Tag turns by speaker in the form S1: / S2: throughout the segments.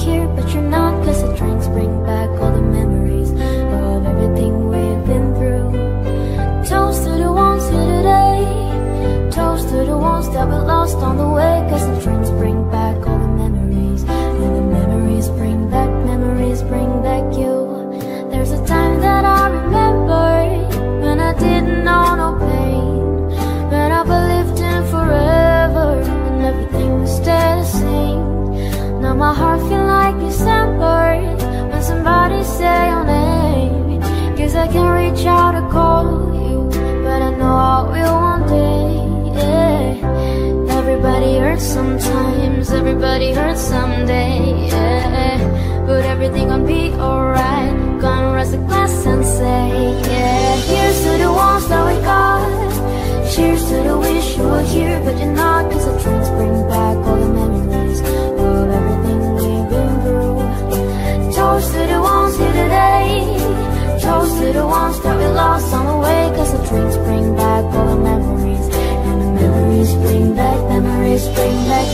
S1: here, but you're not. Cause the drinks bring back all the memories of everything we've been through. Toast to the ones here today, toast to the ones that we lost on the way. Cause the drinks bring back all the memories, and the memories bring back you. There's a time that I remember when I didn't know no pain, when I believed in forever and everything would stay the same. Now my heart feel like December when somebody say your name. Cause I can reach out to call you, but I know I will one day, yeah. Everybody hurts sometimes, everybody hurts someday, yeah. But everything gon' be alright. Gonna raise a glass and say, yeah. Here's to the ones that we got, cheers to the wish you were here, but you're not. Cause the drinks bring back all the memories of everything we've been through. Toast to the ones here today, toast to the ones that we lost on the way. Cause the drinks bring back all the memories, and the memories bring back you. Memories bring back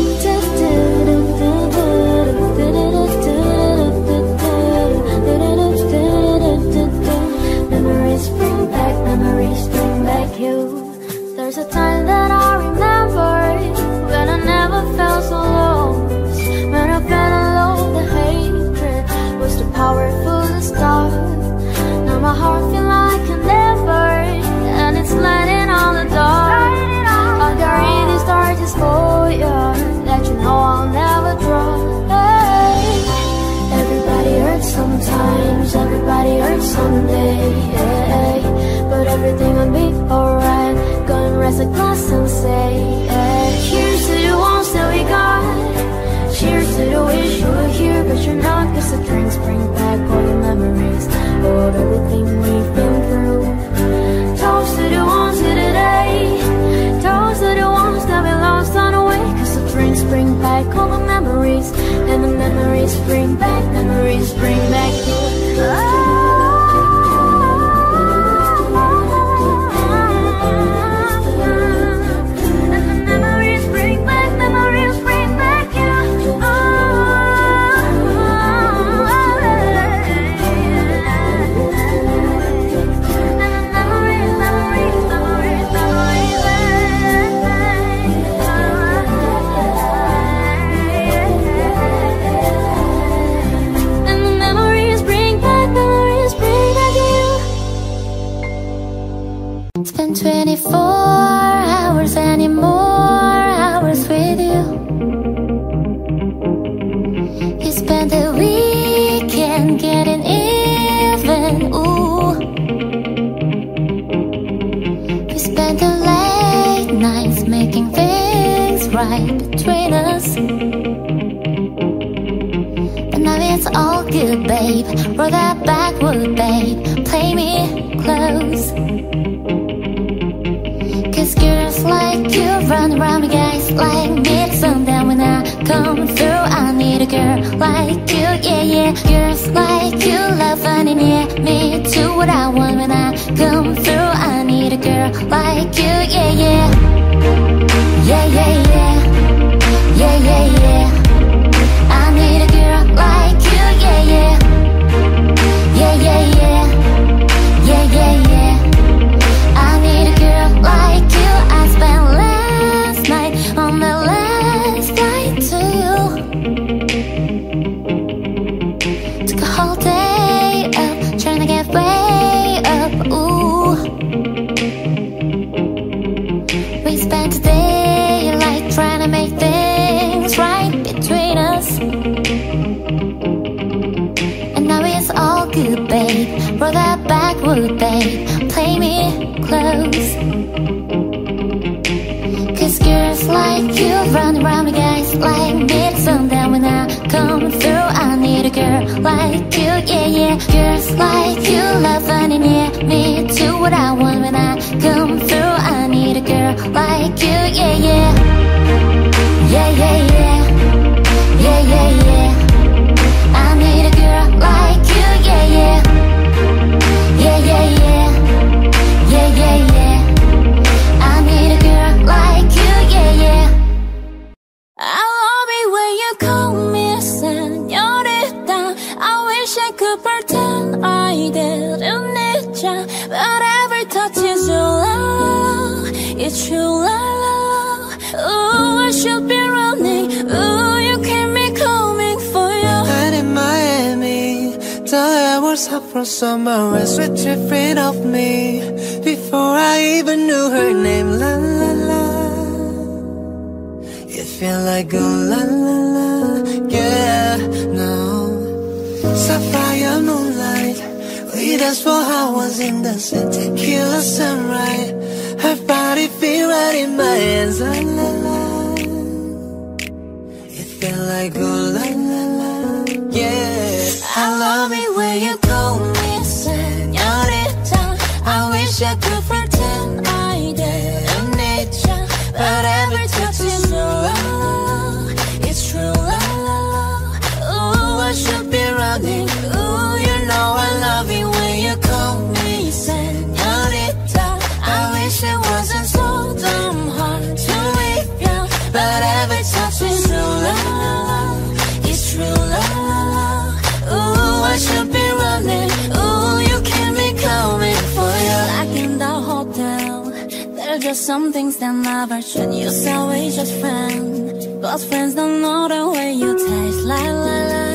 S1: you. There's a time that I remember when I never felt so lost, when I felt alone, the hatred was too powerful to stop. Now my heart feel like a never, and it's landing on the dark. I carry these torches for you, that you know I'll never drop. Hey. Everybody hurts sometimes, everybody hurts someday, yeah. But everything will be alright. Gonna raise a glass and say, yeah. Cheers to the ones that we got, cheers to the wish you were here, but you're not. Cause the drinks bring back all the memories of everything we've been through. Toast to the ones here today, toast to the ones that we lost on the way. Cause the drinks bring back all the memories, and the memories bring back you.
S2: It's been 24 hours, any more hours with you. You spent the weekend getting even, ooh. We spent the late nights making things right between us. But now it's all good, babe. Roll that backward, babe. Play me close. Cause girls like you run around me, guys like me to sundown. When I come through, I need a girl like you, yeah, yeah. Girls like you love finding me do what I want. When I come through, I need a girl like you, yeah, yeah. Yeah, yeah, yeah. Yeah, yeah, yeah. I need a girl like you, yeah, yeah. Yeah, yeah, yeah. Yeah, yeah, yeah. I need a girl like you. I spent last night on the last flight to you. Took a whole day up, trying to get way up, ooh. We spent the daylight trying to make things right between us. And now it's all good, babe. Roll that backward, babe. Play me close. Cause girls like you run around me, guys like me to sundown. When I come through, I need a girl like you, yeah, yeah. Girls like you love finding me do what I want. When I come through, I need a girl like you, yeah, yeah. Yeah, yeah, yeah. Yeah, yeah, yeah. I need a girl like you, yeah, yeah. Yeah, yeah, yeah. Yeah, yeah, yeah. I need a girl like you, yeah, yeah. I'll be waiting. it's true, la la la. Ooh, I should be running. Ooh, you keep me coming for you.
S3: And in Miami, the air was hot from summer rain, sweat dripping off me before I even knew her name. La la la, it felt like a la la la, yeah, no. Sapphire moonlight, we danced for hours in the sun, tequila sunrise. Her body feel right in my hands, la la la. It felt like a la la la, yeah.
S2: I love it when you call me señorita. I wish I could pretend I didn't need ya, but every touch is so la la la. It's true, la la la. Ooh, I should be running. Ooh, you know I love it when you call me señorita. I wish it wasn't so damn hard to leave ya, but every touch is so la la la. It's true, la la la. Ooh, I should be running. Ooh, you keep me coming for you. Like in the hotel, there are just some things that never change. You say we just friends, but friends don't know the way you taste. La la la.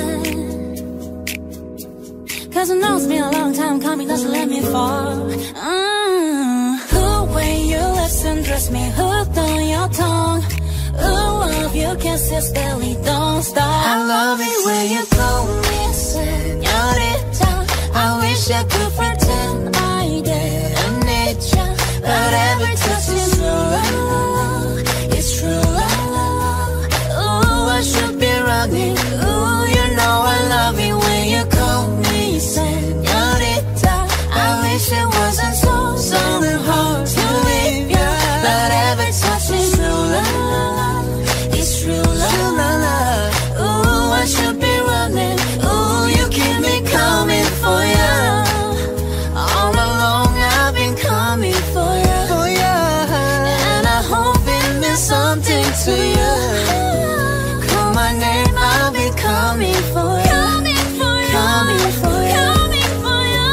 S2: Cause I know it's been a long time coming, doesn't let me fall. The way you lips and dress me hooked on your tongue. Ooh, love you kisses barely don't stop. I love it when you call me señorita. I wish I could pretend I didn't need ya, but every touch is so la la la. It's true, la la la. Ooh, I should be running. Ooh, you know I love it when you call me señorita. I wish it wasn't so something hard to leave ya, but every touch is so la la la. It's true, la la la. Ooh, I should be running. Ooh, you keep me coming for ya. All along I've been coming for ya,
S3: Oh yeah,
S2: and I hope it means something to you. Call my name, I'll be coming for you. Coming for you. Coming for you. Coming for you.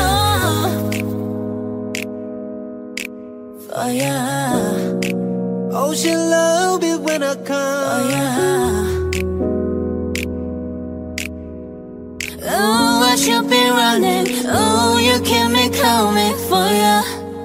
S2: For you.
S3: oh she love it when I
S2: For
S3: come.
S2: you. Ooh, I should be running. Ooh, you keep me coming for you.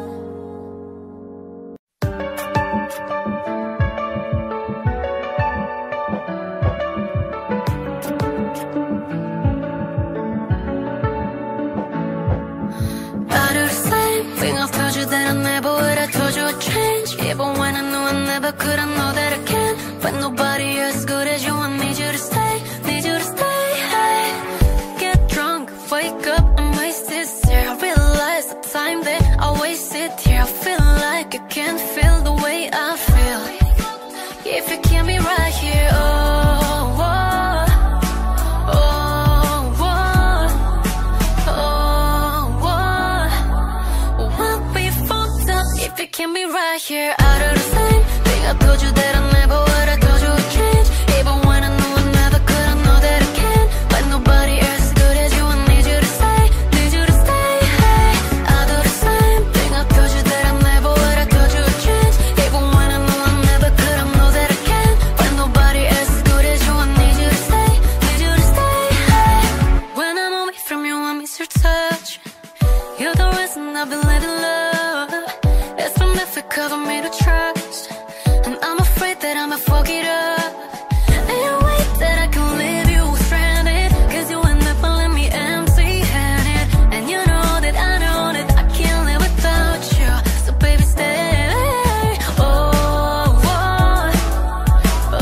S2: I do the same thing. I've told you that I never would. I told you I'd change, even when I knew I never could. I know that I can find nobody as good as you. I need you to stay, need you to stay. Hey, get drunk, wake up, I'm wasted. Here I realize the time that I wasted here. I feel like I can't feel the way I feel if you keep me right here. Oh, oh, oh, oh, oh, oh. We'll be fucked up if you keep me right here. I do the same thing. I told you that I never would. I told you I'd change, even when I knew I never could. I know that I can find nobody else as good as you. I need you to stay, need you to stay. Hey, I do the same thing. I told you that I never would. I told you I'd change, even when I knew I never could. I know that I can find nobody else as good as you. I need you to stay, need you to stay. Hey, when I'm away from you, I miss your touch. You're the reason I believe in love. It's been difficult for me to trust, and I'm afraid that I'ma fuck it up. Ain't no way that I can leave you stranded, cause you end up leaving me empty-handed. And you know that I can't live without you. So baby stay. Oh, oh, oh,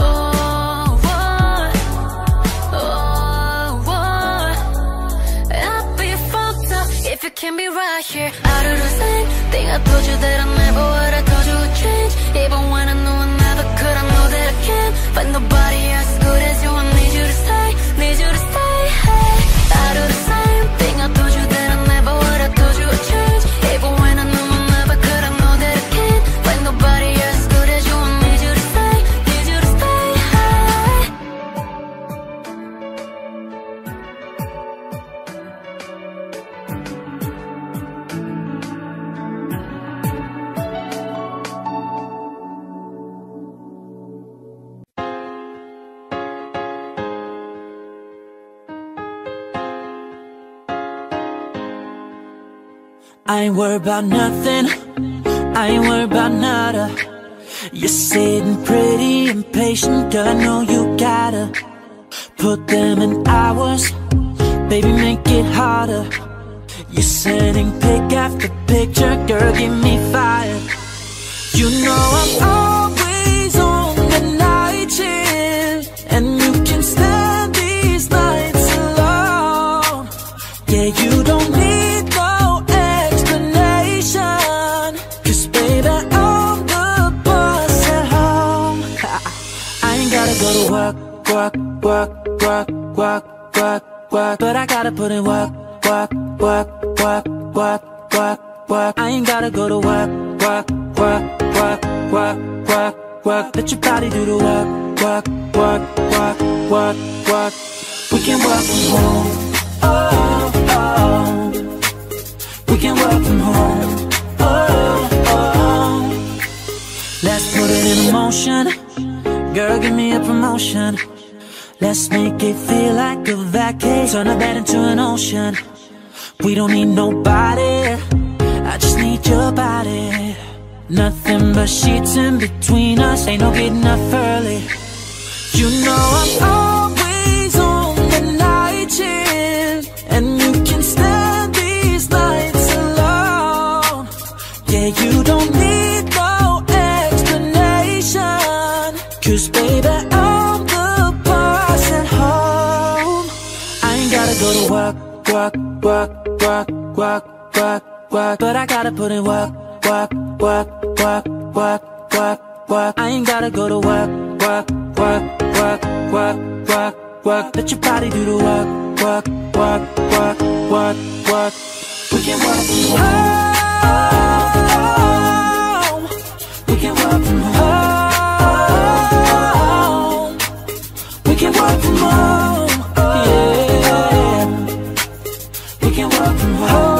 S2: oh, oh, oh. I'll be fucked up if you can't be right here. I do the same thing. I told you that I never would. I told you I'd change, even when I knew I never could. I know that I can find nobody as good as you. I need you to stay, need you to stay. Hey, I do the same thing. I told you that I never would. I told you I'd change, even when I knew I never could. I know that I can find nobody as good as you. I need you to stay, need you to stay. Hey.
S3: I ain't worried about nothing, I ain't worried about nada. You're sitting pretty impatient, girl, I know you gotta put them in hours, baby, make it harder. You're sending pic after picture, girl, give me fire. You know I'm always on the night shift, and you can stand these nights alone. Yeah, you don't need no explanation, 'cause baby, I'm the boss at home. I ain't gotta go to work, work, work, work, work, work, work, but I gotta put in work, work, work, work, work, work, work. I ain't gotta go to work, work, work, work, work, work, work. Let your body do the work, work, work, work, work, work. We can work from home, oh, oh. We can work from home, oh, oh. Let's put it in motion, girl, give me a promotion. Let's make it feel like a vacation, turn a bed into an ocean. We don't need nobody, I just need your body. Nothing but sheets in between us, ain't no getting up early. You know I'm always on the night shift, and you can stand these nights alone. Yeah, you don't need no explanation, 'cause baby, I'm the boss at home. I ain't gotta go to work, work, work, work, work, work, work, but I gotta put in work, work, work, work, work, work, work. I ain't gotta go to work, work, work, work, work, work, work. Let your body do the work, work, work, work, work, work. We can work from home. We can work from home. We can work from home. Yeah. We can work from home.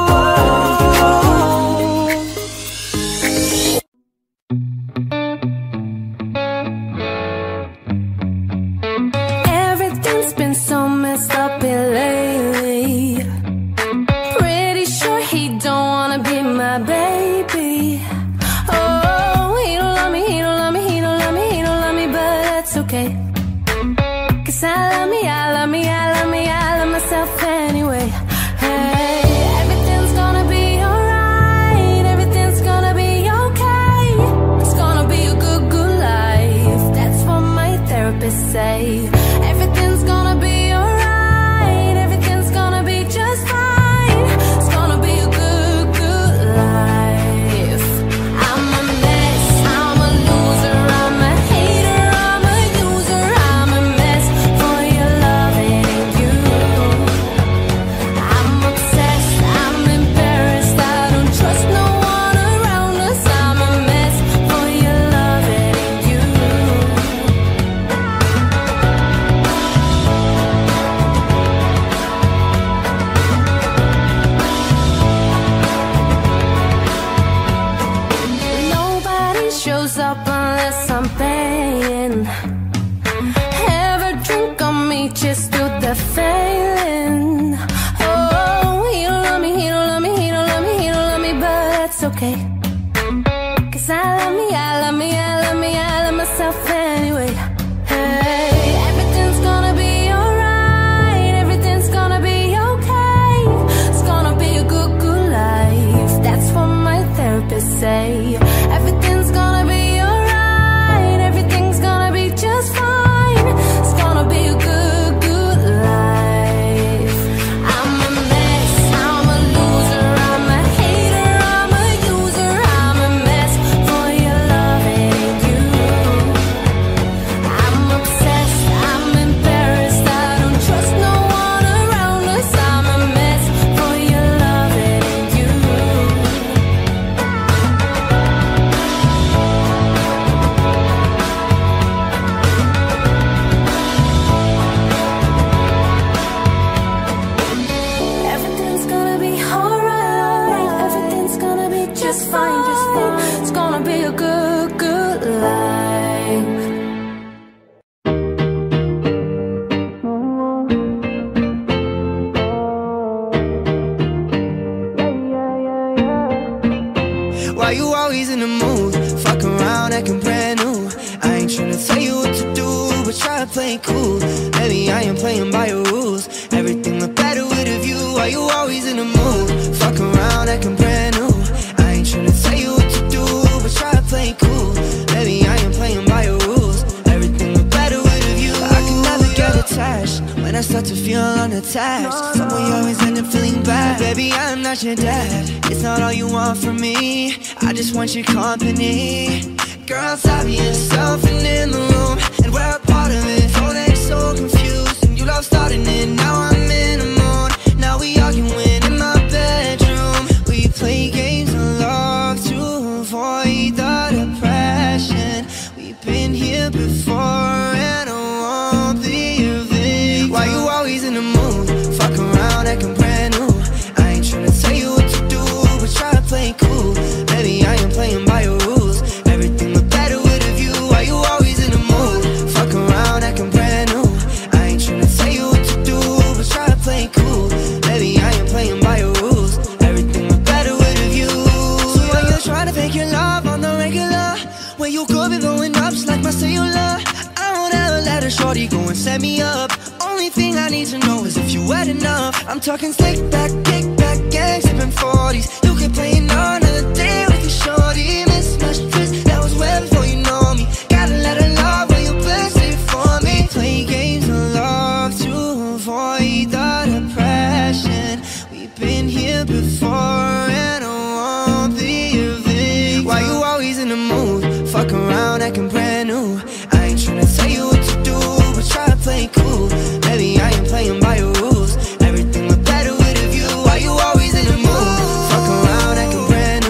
S1: Everything's been so messed up here lately. Pretty sure he don't wanna be my baby. Oh, he don't love me, he don't love me, he don't love me, he don't love me, but that's okay. 'Cause I love me, I love me, I love me, I love myself anyway. Hey, everything's gonna be alright, everything's gonna be okay. It's gonna be a good, good life, that's what my therapist say. Everything's gonna be alright, everything's gonna be just fine. It's gonna be a good, good life. I'm a mess, I'm a loser, I'm a hater, I'm a user, I'm a mess for your loving you. I'm obsessed, I'm embarrassed, I don't trust no one around us. I'm a mess for your loving you. Nobody shows up unless I'm paying. Ever drink on me just to the failing. Oh, he don't love me, he don't love me, he don't love me, he don't love me, but that's okay. 'Cause I love me, I love me, I love me, I love myself anyway. Hey, everything's gonna be alright, everything's gonna be okay. It's gonna be a good, good life, that's what my therapist say. Everything's gonna be alright, everything's gonna be just fine. It's gonna be a good, good life. I'm a mess, I'm a loser, I'm a hater, I'm a user, I'm a mess for your loving
S3: play cool. Baby, I ain't playing by your rules. Everything look better with a view. Why you always in the mood? Fuck around, acting brand new. I ain't tryna tell you what to do, but try to play cool. Baby, I ain't playing by your rules. Everything look better with a view. I can never get attached when I start to feel unattached. Someone you always end up feeling bad. Baby, I'm not your dad. It's not all you want from me. I just want your company. Girl, stop being yourself and in the room, and we're a part of it. Don't act so confused, and you love starting it. Now I'm in the mood. Now we arguing in my bedroom. We play games of love to avoid the depression. We've been here before, and I won't be a victim. Why you always in the mood? Fuck around, acting brand new. I ain't tryna tell you what to do, but try to play cool. Baby, I ain't playing by your rules. Everything look better with a view. Why you always in the mood? Fuck around, acting brand new. I ain't tryna tell you what to do, but try to play cool. Baby, I ain't playing by your rules. Everything look better with a view. So when you're trying to fake your love on the regular, when you could be blowing up just like my cellular, I won't ever let a shorty go and set me up. Only thing I need to know is if you wet enough. I'm talking slick back, kick back, gang, sipping 40s. You can play another day with your shorty. Mismatched twist, that was way before you know me. Gotta let her love when you bless it for me. Play games of love to avoid the depression. We've been here before, and I won't be a victim. Why you always in the mood? Fuck around, acting brand new. I ain't tryna tell you what to do, but try to play cool. Baby, I ain't playing by your rules. Everything look better with a view. Why you always in the mood? Fuck around, acting brand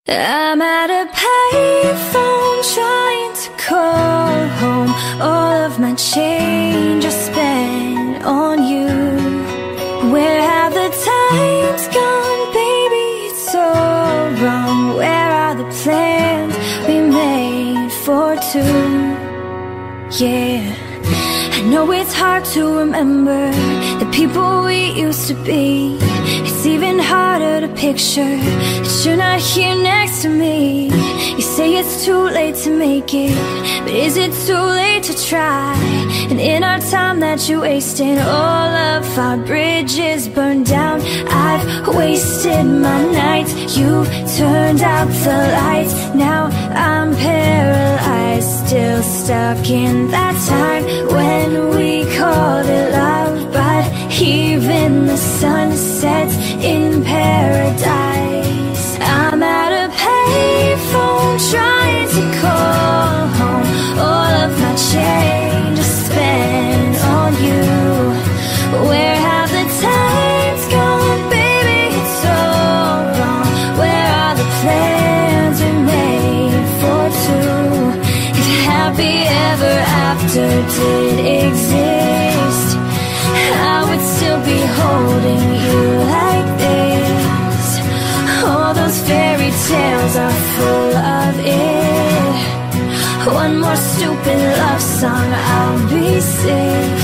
S1: I'm at a payphone trying to call home. All of my change I spent on you. Where have the times gone, baby? It's so wrong. Where are the plans we made for two? Yeah, I know it's hard to remember the people we used to be. It's even harder to picture that you're not here next to me. You say it's too late to make it, but is it too late to try? And in our time that you wasted, all of our bridges burned down. I've wasted my nights, you've turned out the lights. Now I'm paralyzed, still stuck in that time when we called it love. But even the sun sets in paradise. I'm at a payphone trying to call home. All of my change I spent on you. Where have the times gone, baby? It's so wrong. Where are the plans we made for two? If happy ever after did exist, I would still be holding you like this. All those fairy tales are full of it. One more stupid love song, I'll be sick.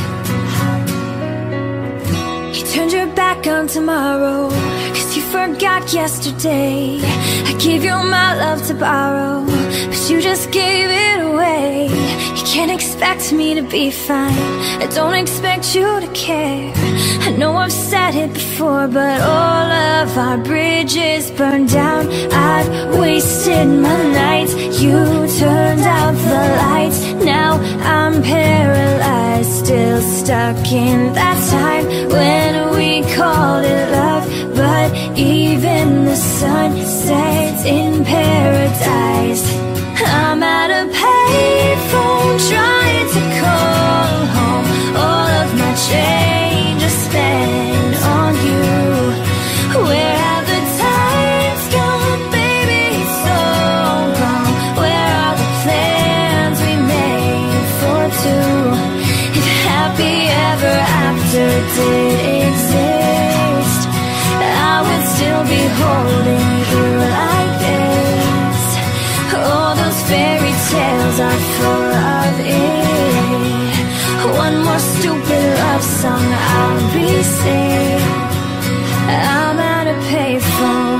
S1: You turned your back on tomorrow, 'cause you forgot yesterday. I gave you my love to borrow, but you just gave it away. You can't expect me to be fine, I don't expect you to care. I know I've said it before, but all of our bridges burned down. I've wasted my nights, you turned out the lights. Now I'm paralyzed, still stuck in that time when we called it love. But even the sun sets in paradise. I'm at a payphone trying to call home. All of my change I spent on you. Where have the times gone, baby? It's so wrong. Where are the plans we made for two? If happy ever after did exist, I would still be holding you like this. All those fairy tales are full of it. One more stupid love song, I'll be sick. I'm at a payphone.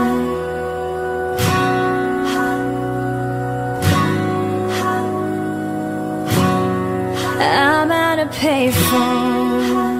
S1: I'm at a payphone.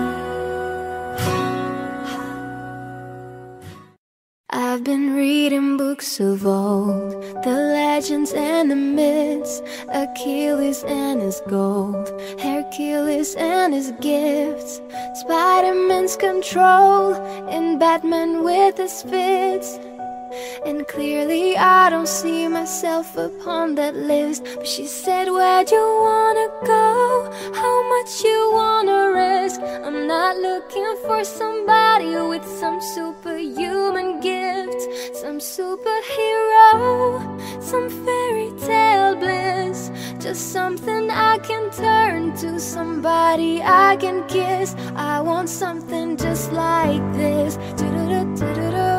S1: I've been reading books of old, the legends and the myths, Achilles and his gold, Hercules and his gifts, Spider-Man's control, and Batman with his fits. And clearly I don't see myself upon that list. But she said, where'd you wanna go? How much you wanna risk? I'm not looking for somebody with some superhuman gift, some superhero, some fairy tale bliss. Just something I can turn to, somebody I can kiss. I want something just like this. Do-do-do-do-do-do.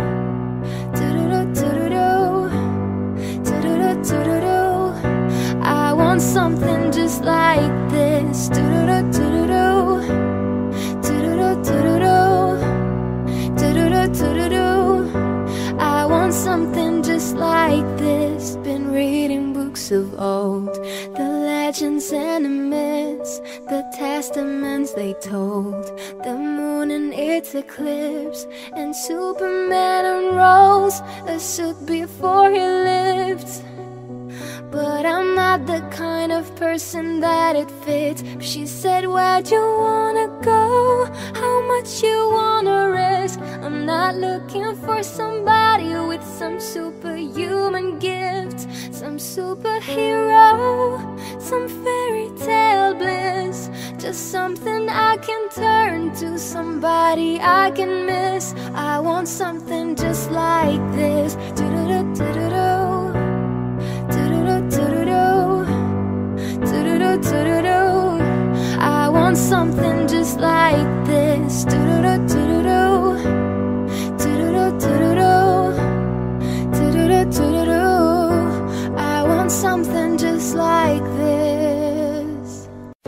S1: I want something just like this. I want something just like this. Been reading books of old, the legends and the myths, the testaments they told, the moon and its eclipse, and Superman unrolls a suit before he lived. But I'm not the kind of person that it fits. She said, where'd you wanna go? How much you wanna risk? I'm not looking for somebody with some superhuman gift, some superhero, some fairy tale bliss. Just something I can turn to, somebody I can miss. I want something just like this. I want something just like this. I want something just like this.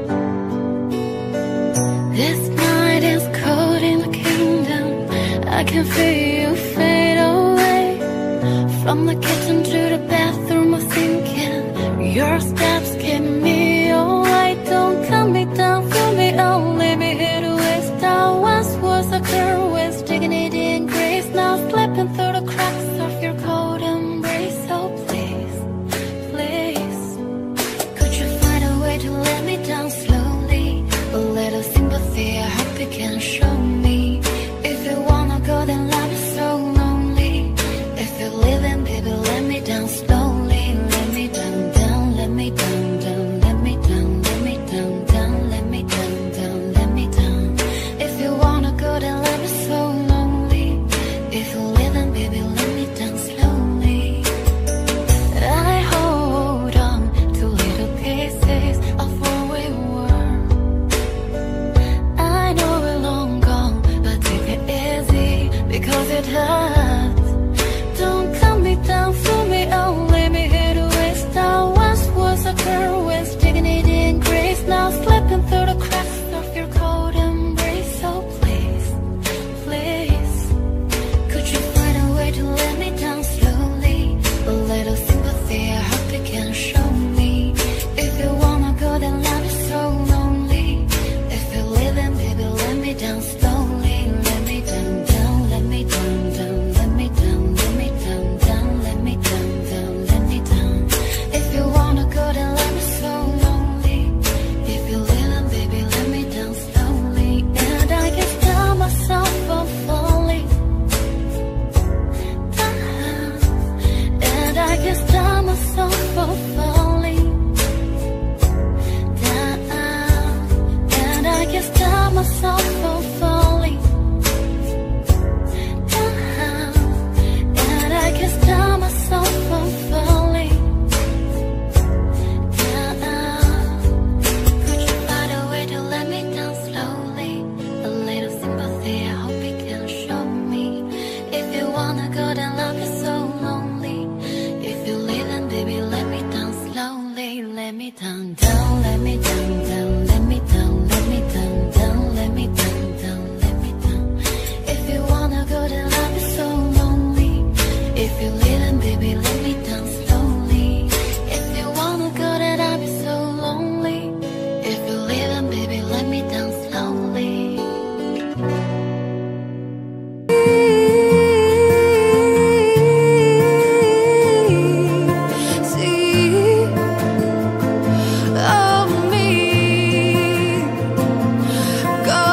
S1: This night is cold in the kingdom. I can feel you fade away. From the kitchen to the bathroom, I'm thinking your steps keep me away. Don't cut me down, feel me out, leave me here to waste. I once was a girl with dignity and grace, now slipping through the cracks of your cold embrace. So please, please, could you find a way to let me down slowly? A little sympathy, I hope you can show me. If you wanna go, then love is so lonely. If you're leaving, baby, let me down slowly. Let me down, down, let me down, down, let me down, let me down, down, let me down, down, let me down. If you wanna go, then love is so lonely. If you're leaving, baby, let me down slowly. And I hold on to little pieces of where we were. I know we're long gone, but take it easy, because it hurts. Don't cut me down, fool me out, leave me here to waste. I once was a girl with dignity and grace, now slipping through the cracks of your cold embrace. So please, please, could you find a way to let me down slowly? A little sympathy, I hope you can show me. If you wanna go, then love is so lonely. If you're leaving, baby, let me down slowly. Let me down, down, let me down, down, let me down, let me down, down, let me down, down, let me down. If you wanna go, then let me so lonely. If you're leaving, baby, let me down slowly. And I can tell myself I'm falling down. And I can tell myself I'm falling down. And I can tell myself I'm falling down. And I can tell myself I'm falling down. Could you find a way to let me down slowly? A little sympathy, I hope you can show me. If you wanna go, then love is so lonely. If you're leaving, baby, let me down slowly. Let me down, down, let me down, down, let me down, let me down, down, let me down, down, let me down. If you wanna go, then love is so lonely. If you're leaving, baby, let me down slowly. If you wanna go, then I'll be so lonely. If you're leaving, baby, let me down slowly. See, oh me, go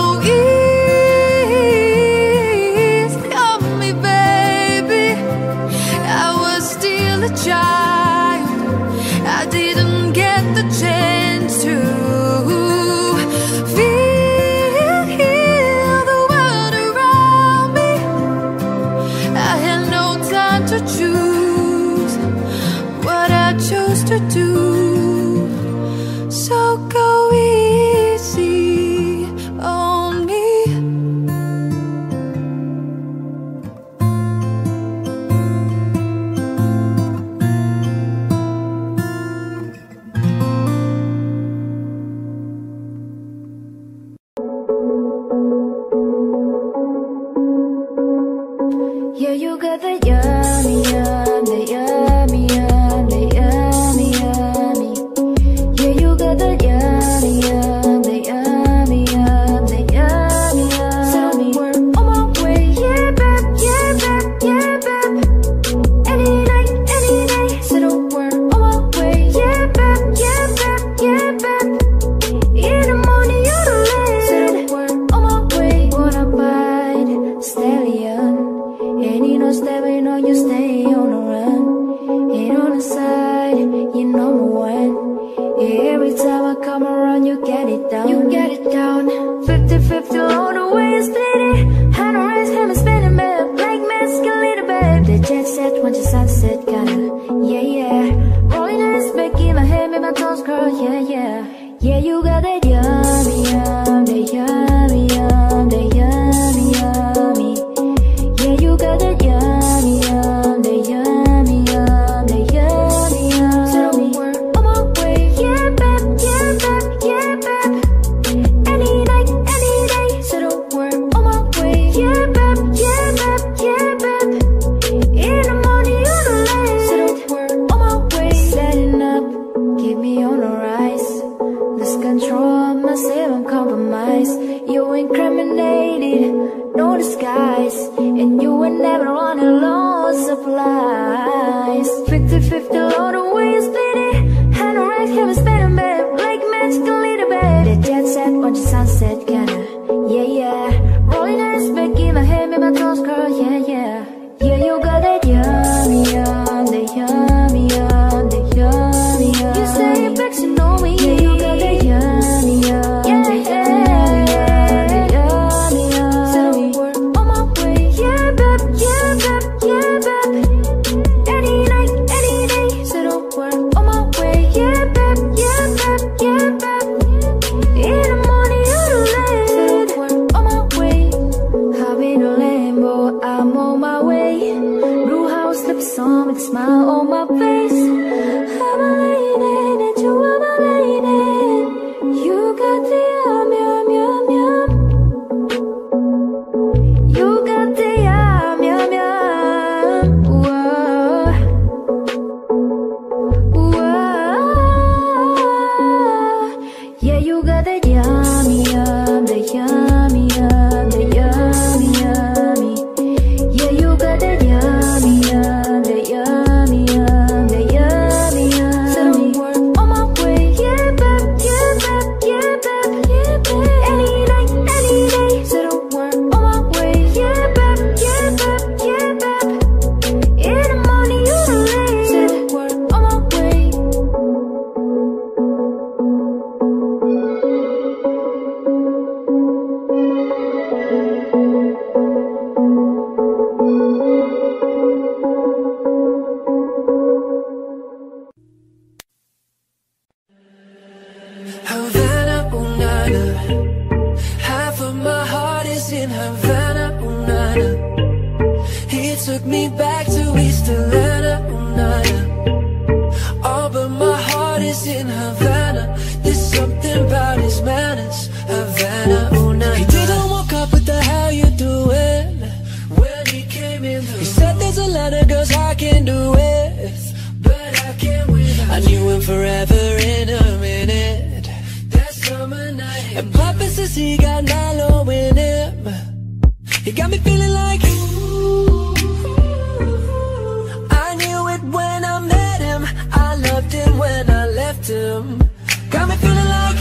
S1: easy on me, baby. I was still a child, I didn't get the chance to feel the world around me. I had no time to choose what I chose to do. So go easy on me. Yeah, you got the yummy, yum, the yummy, yum, the yummy, yummy. Yeah, you got the yummy, yum, the yummy, yum, the yummy, yum. So we're on my way, yeah, babe, yeah, babe, yeah, babe. Any night, so we're on my way, yeah, babe, yeah, babe, yeah, babe. In the morning, you're the late. So we're on my way, wanna bite stallion. And you know, stepping on you, stay on the run. And on the side, you number one. Every time I come around, you get it down. You get it down. 50-50 all the way, split it. Hand on raise, hammer spinning, babe. Like masculine, babe. The jet set, when you Yeah, you got that yummy, yum, that yummy, yum, that yummy, yummy. Yeah, you got that yummy, yum, that yummy, yum, that yummy, yum. So we're on my way, yeah, babe, yeah, babe, yeah, babe. Any night, any day. So we're on my way, yeah, babe, yeah, babe, yeah, babe. In the morning, on the late. So we're on my way, setting up, keep me on the rise. Lose control of myself, I'm compromised. You incriminated, no disguise. And you were never on a low supplies. 50-50 load the way you split it. Had no rest, have a spinning bed. Like magic, a little bit. The jet set on the sunset, kinda. Yeah, yeah. Rolling eyes back in my head, make my toes curl, yeah, yeah. Yeah, you got that yummy, yum, that yummy, yum, that yummy, yum. You say you're vexing on me. Yeah, you got that yummy, yum, yeah, that yummy, yum. So we're on my way, yeah, babe, yeah, babe, yeah, babe. Any night, any day. So we're on my way, yeah, babe, yeah, babe, yeah, babe. In the morning, you're the late. So we're on my way. Hop in a Lambo, I'm on my way. Blue house, lips on with a smile on my face. I'm a lady, and you are my lady. You got the yum, yum, yum, yum. You got the yum, yum, yum. Whoa. Whoa. Yeah, you got that yummy, yum, that yummy, yum, that yummy, yummy. Yeah, you got that yummy, yum, that yummy, yum, that yummy, yum. So we're on my way, yeah, babe, yeah, babe, yeah, babe, yeah, babe. Any night, any day. So we're on my way, yeah, babe, yeah, babe, yeah, babe. In the morning, you're the late. So we're on my way.
S3: Havana, ooh, nana. Half of my heart is in Havana, ooh, nana. He took me back to East Atlanta, ooh, nana. Oh, but my heart is in Havana. There's something about his manners. Havana, ooh, nana. He didn't walk up, what the hell you doing? When he came in, he said there's a lot of girls I can do with, but I can't with her. I knew him forever in a minute. That summer night, and Papa says he got Nilo in him. He got me feeling like I knew it when I met him. I loved him when I left him. Got me feeling like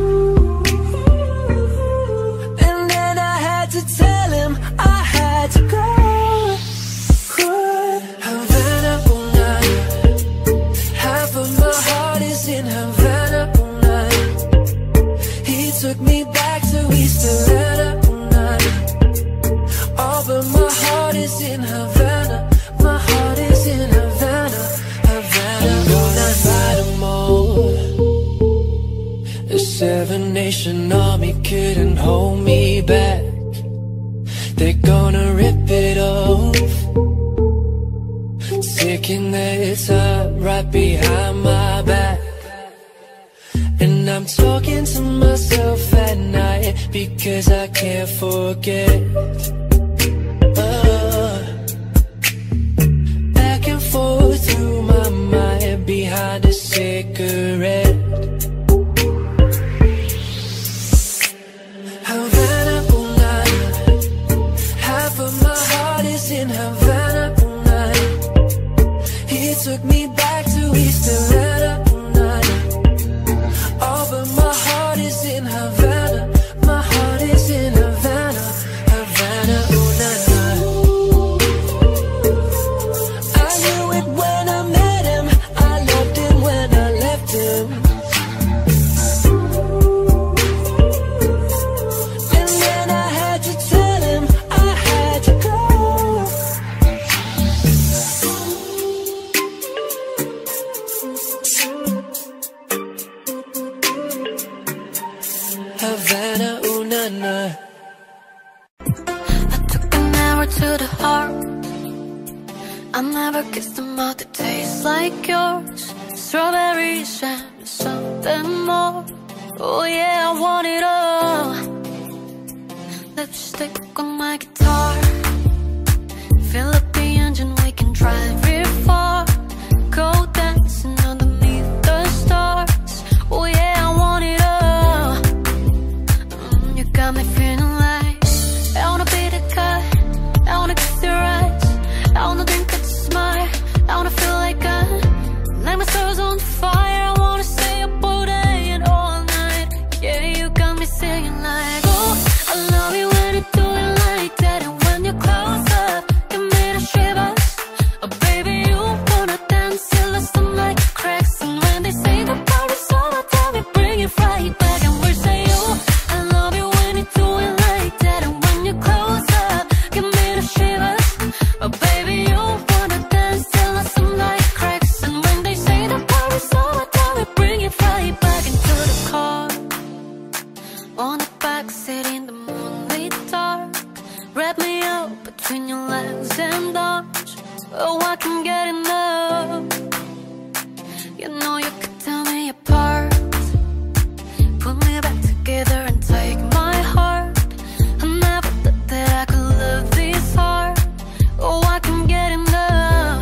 S3: and then I had to tell him I had to go. Havana, ooh, nana. Half of my heart is in Havana, ooh, nana. He took me back to East Atlanta, ooh, nana. Oh, but my heart is in Havana. My heart is in Havana, Havana. I'm gonna fight 'em all. The Seven Nation Army couldn't hold me back. They're gonna rip it off, sticking their top right behind my back. And I'm talking to myself at night because I can't forget. Back and forth through my mind behind a cigarette. Havana, ooh, nana. Half of my heart is in Havana, ooh, nana. He took me back to East Atlanta, ooh, nana. Oh, but my heart is in Havana. My heart is in Havana, Havana. Havana, ooh, na, na.
S1: I took an arrow to the heart. I never kissed a mouth that tastes like yours. Strawberries and something more. Oh yeah, I want it all. Lipstick on my guitar. Fill up the engine, we can drive real far. Go dancing underneath the stars. Oh yeah, I want it all. You got me feeling like I wanna be the guy. I wanna kiss your eyes. I wanna drink at the smile. I wanna feel like I light my stars on fire. I wanna stay up all day and all night. Yeah, you got me singing like, oh, I love you when you do it like that. And when you're close up, give me the shivers. Oh baby, you wanna dance till the sunlight cracks. And when they say the party's over, tell me bring it right back. And we're saying, oh, I love you when you do it like that. And when you're close up, give me the shivers. Oh baby, you wanna dance till the sunlight cracks. And when they say the party's over, tell me bring it right back into the car. On the backseat in the moonlit dark. Wrap me up between your legs and arms. Oh, I can get enough. You know you could tear me apart. Put me back together and take my heart. I never thought that I could love this hard. Oh, I can get enough.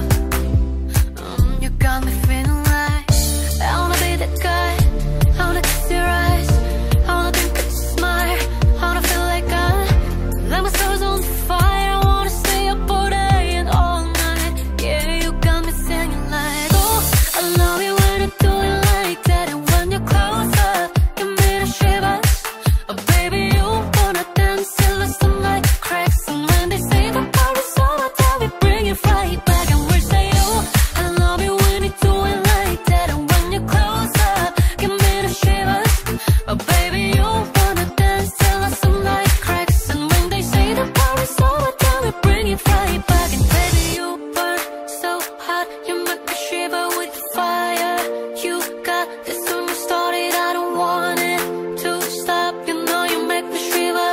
S1: You got me feeling like I wanna be that guy. I wanna kiss your eyes. I wanna think of your smile. I wanna feel like I light my stars on fire. I wanna stay up all day and all night. Yeah, you got me singing like, oh, I love you when you do it like that. And when you're close up, give me the shivers. Oh baby, you wanna dance till the sunlight cracks. And when they say the party's over, tell me bring it right back. And we're saying, oh, I love you when you do it like that. And when you're close up, give me the shivers. Oh baby, you wanna dance till the sunlight cracks. And when they say the party's over, tell me bring it right back. And baby, you burn so hot, you make me shiver with fire. You got this when you started, I don't want it to stop. You know you make me shiver.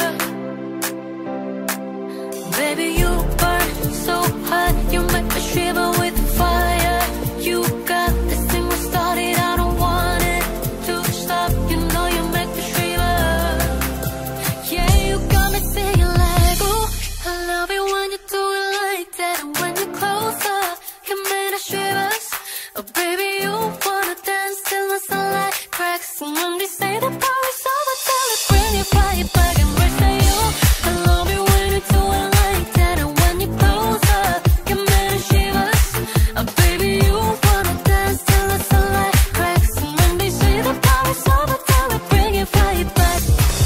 S1: Baby, you burn so hot, you make me shiver with fire. You got this thing we started, I don't want it to stop. You know you make me shiver. Yeah, you got me singing like, oh, I love it when you do it like that. And when you're close up, give me the shivers. Oh baby, you wanna dance till the sunlight cracks. And when they say the party's over, tell me bring it right back. And we're saying, oh, I love it when you do it like that. And when you're close up, give me the shivers. Oh baby, you wanna dance till the sunlight cracks. And when they say the party's over, tell me bring it right back.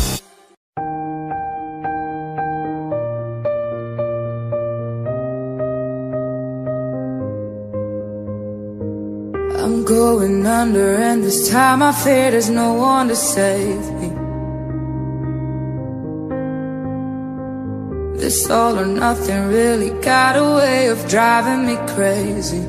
S4: I'm going under, and this time I fear there's no one to save me. This all or nothing really got a way of driving me crazy.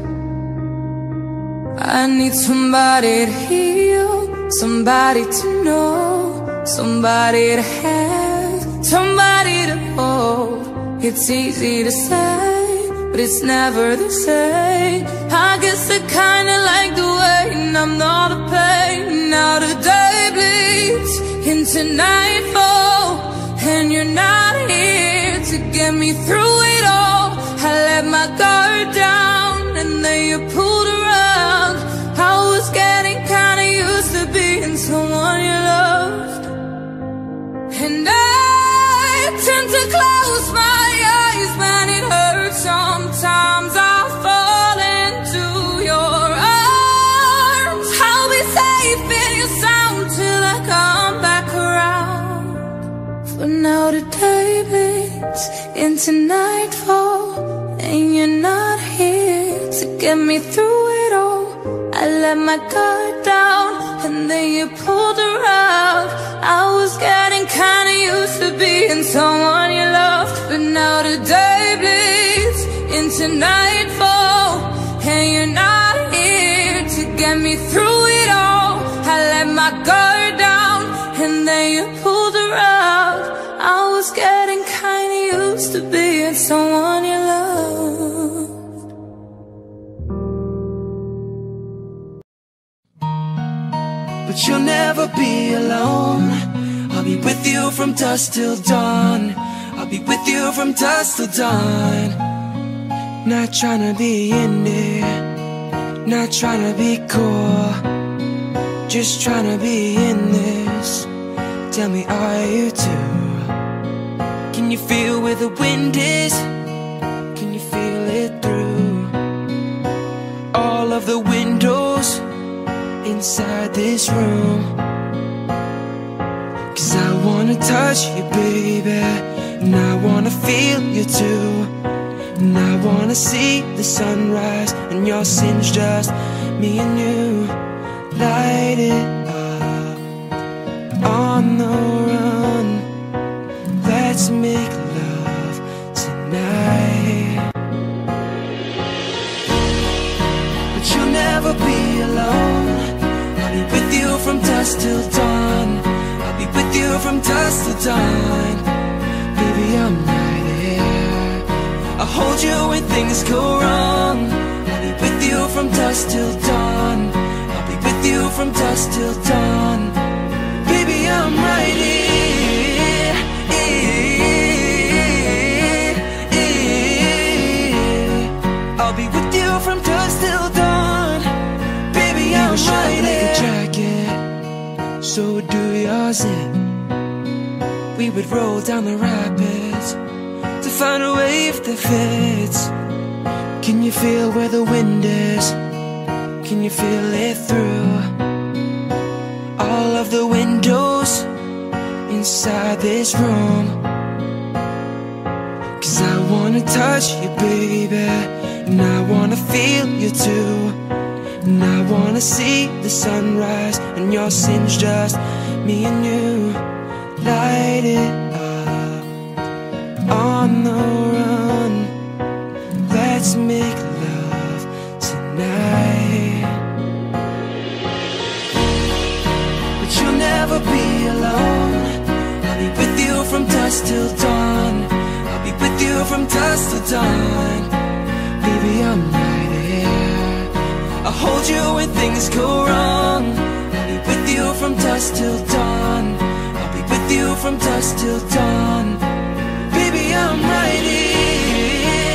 S4: I need somebody to heal, somebody to know, somebody to have, somebody to hold. It's easy to say, but it's never the same. I guess I kinda like the way I'm not a pain. Now the day bleeds into nightfall, and you're not here to get me through it all. I let my guard down, and then you pulled around. I was getting kinda used to being someone you loved, and I tend to close my eyes when it hurts. Sometimes I fall into your arms. I'll be safe in your sound till I come back around. For now the day bleeds into nightfall, and you're not here to get me through it all. I let my guard down, and then you pulled around. I was getting kinda used to being someone you loved, but now the day bleeds into nightfall, and you're not here to get me through it all. I let my guard down, and then you pulled her out. I was getting kinda used to being someone you loved.
S3: But you'll never be alone. I'll be with you from dusk till dawn. I'll be with you from dusk till dawn. Not trying to be in there, not trying to be cool, just trying to be in this. Tell me, are you too? Can you feel where the wind is? Can you feel it through all of the windows inside this room? 'Cause I wanna touch you, baby, and I wanna feel you too. And I wanna see the sunrise and your sins, just me and you. Light it up on the run. Let's make love tonight. But you'll never be alone. I'll be with you from dusk till dawn. I'll be with you from dusk till dawn. Baby, I'm right here. I'll hold you when things go wrong. I'll be with you from dusk till dawn. I'll be with you from dusk till dawn. Baby, I'm right here. I'll be with you from dusk till dawn. Baby, I'm right here. Like a jacket, so do yours in. We would roll down the rapids to find a wave that fits. Can you feel where the wind is? Can you feel it through all of the windows inside this room? 'Cause I wanna touch you, baby, and I wanna feel you too. And I wanna see the sunrise and your sins, just me and you. Light it up on the run. Let's make love tonight. But you'll never be alone. I'll be with you from dusk till dawn. I'll be with you from dusk till dawn. Baby, I'm right here. I'll hold you when things go wrong. I'll be with you from dusk till dawn. I'll be with you from dusk till dawn. Baby, I'm right here.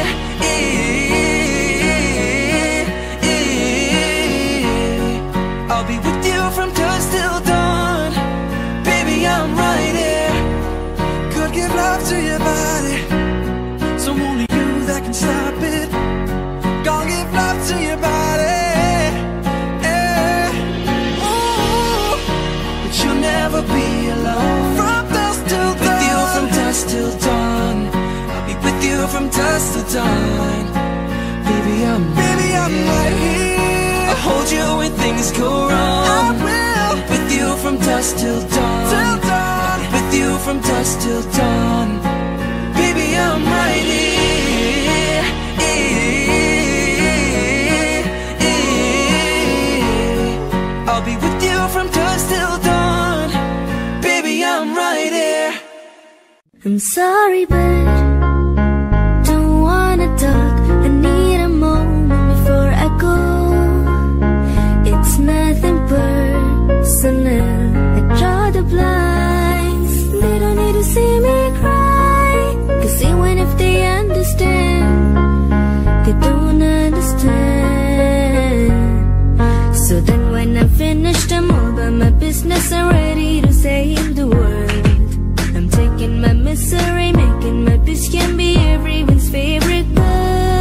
S3: I'll be with you from dusk till dawn. Baby, I'm right here. Could give love to your body, so only you that can stop it. Gonna give love to your body, yeah. Ooh. But you'll never be alone. From dusk till dawn. With you from dusk till dawn. I'll be with you from dusk till dawn. Baby, I'm right here. I'll hold you when things go wrong. I will. I'll be with you from dusk till dawn. I'll be with you from dusk till dawn. Baby, I'm right here. I'll be with you from dusk till dawn. Baby, I'm right here.
S1: I'm sorry, but don't wanna talk. I need a moment before I go. It's nothing personal. I draw the blinds. They don't need to see me cry. 'Cause even if they understand, they don't understand. So then when I'm finished, I'm all about my business. I'm ready to save the world. I'm taking my misery, making my bitch can be everyone's favorite girl.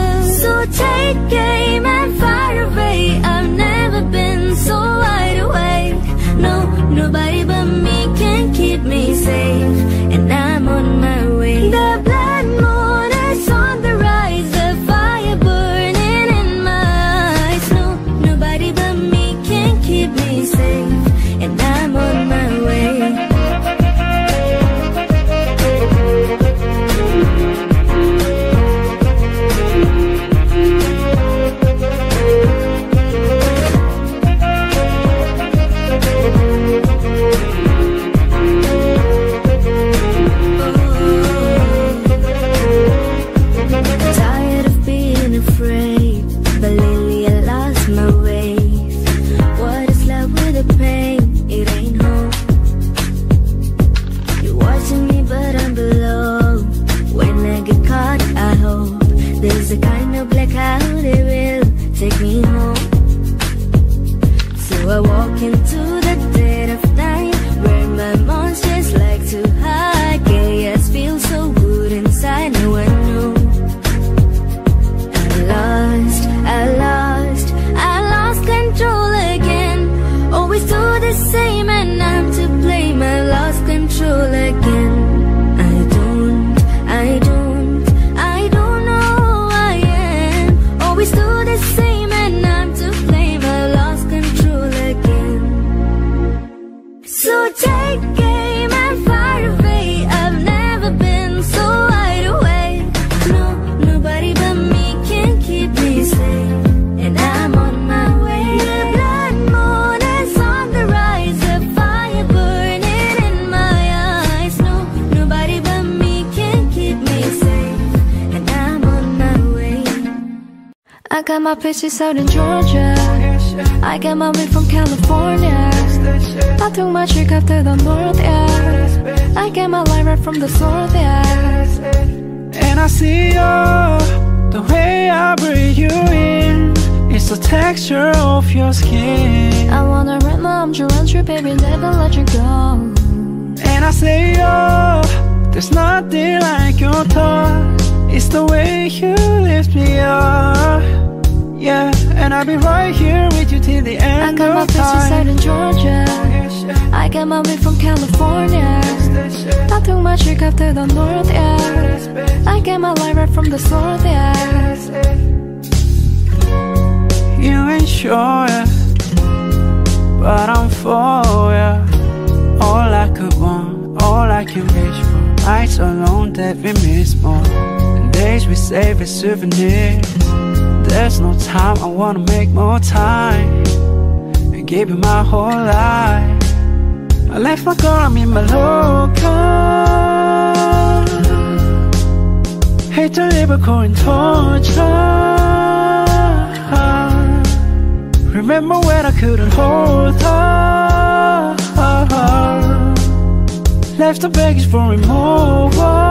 S1: take aim and fire away. I've never been so wide awake. No, nobody but me can keep me safe, and I'm on my way. The blood moon is on the rise, a fire burning in my eyes. No, nobody but me can keep me safe, and I'm on my way. I got my places out in Georgia, I got my weed from California. I took my chick up to the north, yeah. I get my light right from the source, yeah.
S3: And I see you, the way I breathe you in, it's the texture of your skin.
S1: I wanna wrap my arms around you, baby, never let you go.
S3: And I say, oh, there's nothing like your touch, it's the way you lift me up. Yeah, and I'll be right here with you till the end of time. I got my places out in Georgia,
S1: I got my weed from California. I took my chick up to the north, yeah. I get my light right from the source, yeah.
S3: You ain't sure, yeah, but I'm for ya. All I could want, all I can reach for. Nights alone that we miss more, and days we save as souvenirs. There's no time, I wanna make more time and give you my whole life. I left my girl, I'm in my local. Hate to live a cold torture. Remember when I couldn't hold her, left the baggage for removal.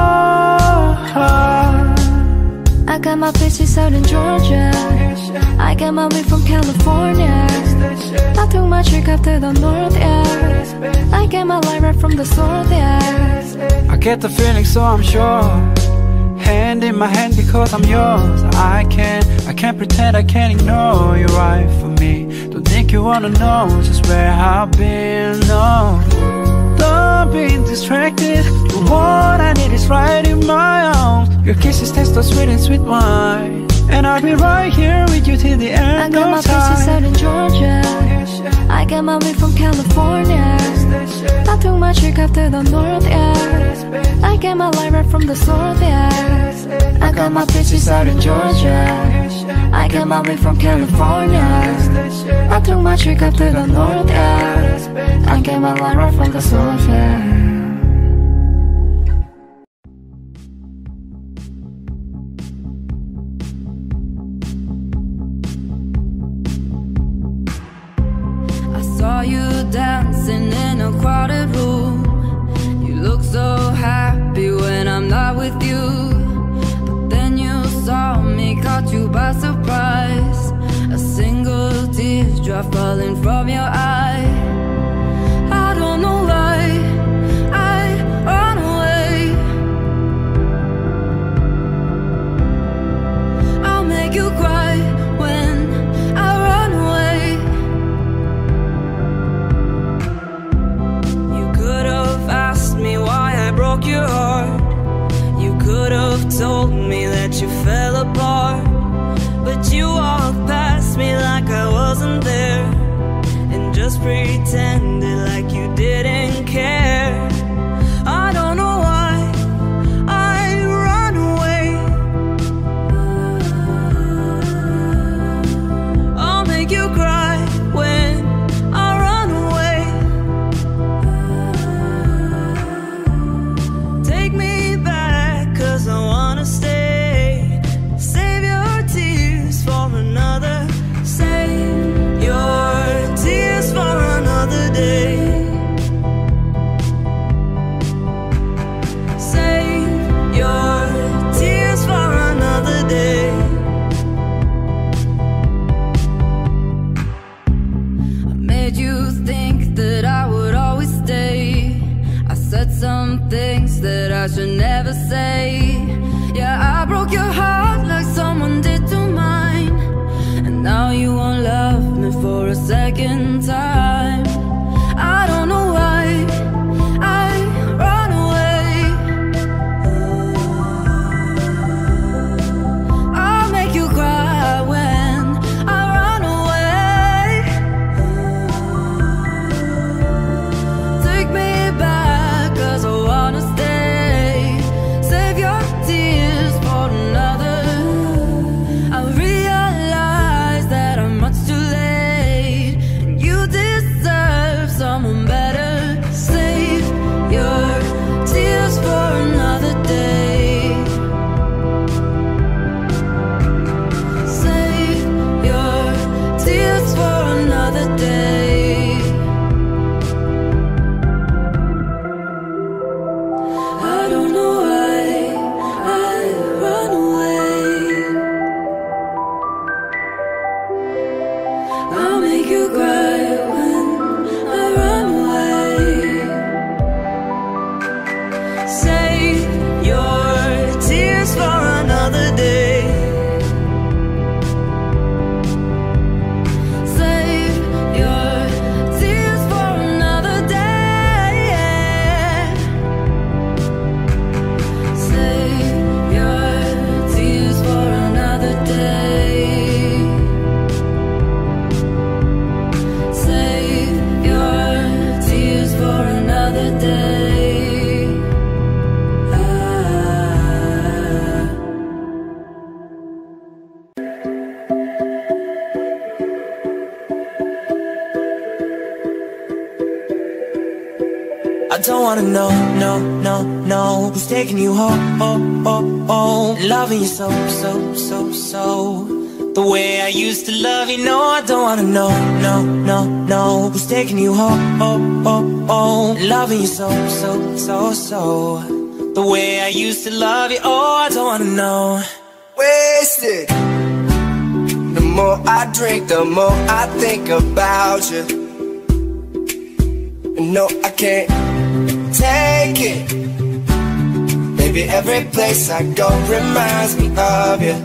S1: I got my places out in Georgia, I got my weed from California. I took my chick up to the north, yeah. I get my light right from the source, yeah.
S3: I get the feeling, so I'm sure. Hand in my hand because I'm yours. I can't pretend, I can't ignore you right for me. Don't think you wanna know just where I've been, no. Don't be distracted, the one I need is right in my arms. Your kisses taste so sweet and sweet wine, and I'll be right here with you till the end of time.
S1: I got my places out in Georgia, I got my weed from California. I took my chick up to the north, yeah. I get my light right from the source, yeah. I got my places out in Georgia, I got my weed from California. I took my chick up to the north, yeah. I get my light right from the source, yeah.
S4: Saw you dancing in a crowded room. You look so happy when I'm not with you, but then you saw me, caught you by surprise. A single teardrop falling from your eye. I don't know why I run away. I'll make you cry when I run away. Me why I broke your heart. You could have told me that you fell apart, but you walked past me like I wasn't there, and just pretended like you didn't care. I don't know why I run away. I'll make you cry when I run away. Take me back, 'cause I wanna stay. Save your tears for another. Save your tears for another day. Save your tears for another day. I made you think that I would always stay. I said some things that I should never say. Yeah, I broke your heart like someone did to mine, and now you won't love me for a second time. I don't know why I run away. I'll make you cry when I run away.
S3: I don't wanna know, no, no, no, who's taking you home, oh, oh, oh, loving you so, so, so, so, the way I used to love you. No, I don't wanna know, no, no, no, who's taking you home, oh, oh, oh, loving you so, so, so, so, the way I used to love you. Oh, I don't wanna know.
S5: Wasted. The more I drink, the more I think about you. No, I can't take it. Baby, every place I go reminds me of you.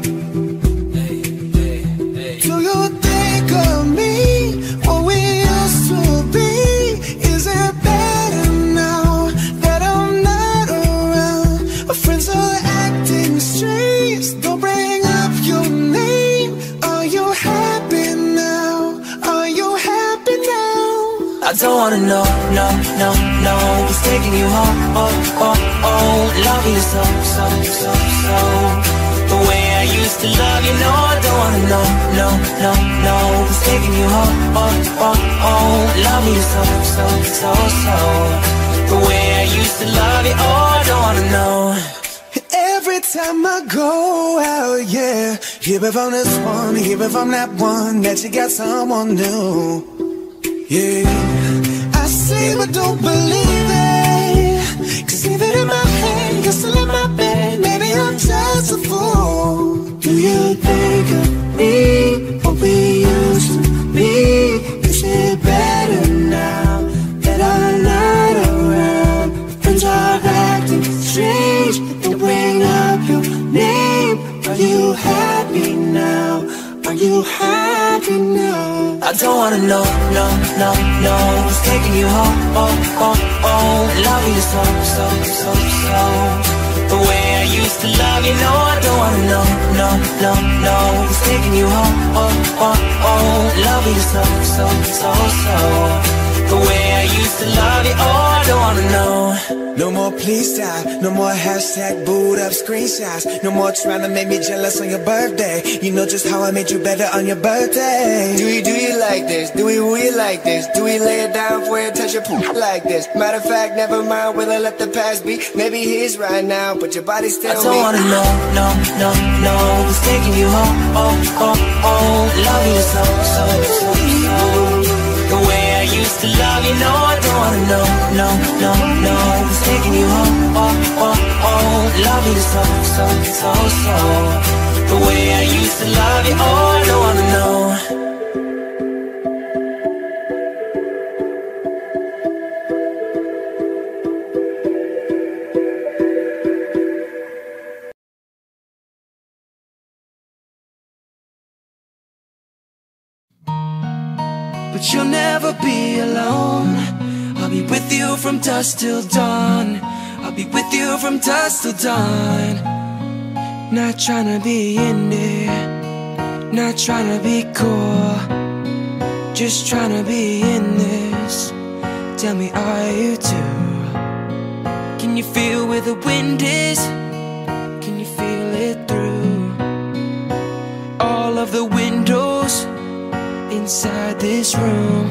S5: Do you think of me, what we used to be? Is it better now that I'm not around? My friends are acting strange, don't bring up your name. Are you happy now? Are you happy now?
S3: I don't wanna know, no, no, no, who's taking you home, oh, oh, oh, loving you so, so, so, so, the way I used to love you. No, I don't wanna know, no, no, no, who's taking you home, oh, oh, oh, loving you so, so, so, so, the way I used to love you. Oh, I don't wanna know.
S5: Every time I go out, yeah, hear it from this one, hear it from that one, that you got someone new. Yeah, I see but don't believe it, 'cause even in my head, you're still in my bed. Maybe I'm just a fool. Do you think of me, what we used to be? Is it better now that I'm not around? Friends are acting strange, don't bring up your name. Are you happy now? Are you happy now?
S3: I don't wanna know, no, no, no, who's taking you home, oh, oh, oh, loving you so, so, so, so, the way I used to love you. No, I don't wanna know, no, no, no, who's taking you home, oh, oh, oh, loving you so, so, so, so, the way I used to love you. Oh, I don't wanna know.
S5: No more please stop, no more hashtag booed up screenshots. No more trying to make me jealous on your birthday. You know just how I made you better on your birthday. Do you like this? Do we like this? Do we lay it down for you, touch your poop like this? Matter of fact, never mind, will I let the past be? Maybe he's right now, but your body's still
S3: I don't wanna know, no, no, no, who's taking you home, oh, oh, oh, loving you so, so, so, so, the way I used to love you. No, I don't wanna know, no, no, no, who's taking you home, oh, oh, oh, loving you so, so, so, so, the way I used to love you. Oh, I don't wanna know.
S5: But you'll never be alone. I'll be with you from dusk till dawn. I'll be with you from dusk till dawn. Not trying to be in there, not trying to be cool, just trying to be in this. Tell me, are you too? Can you feel where the wind is? Can you feel it through all of the windows inside this room?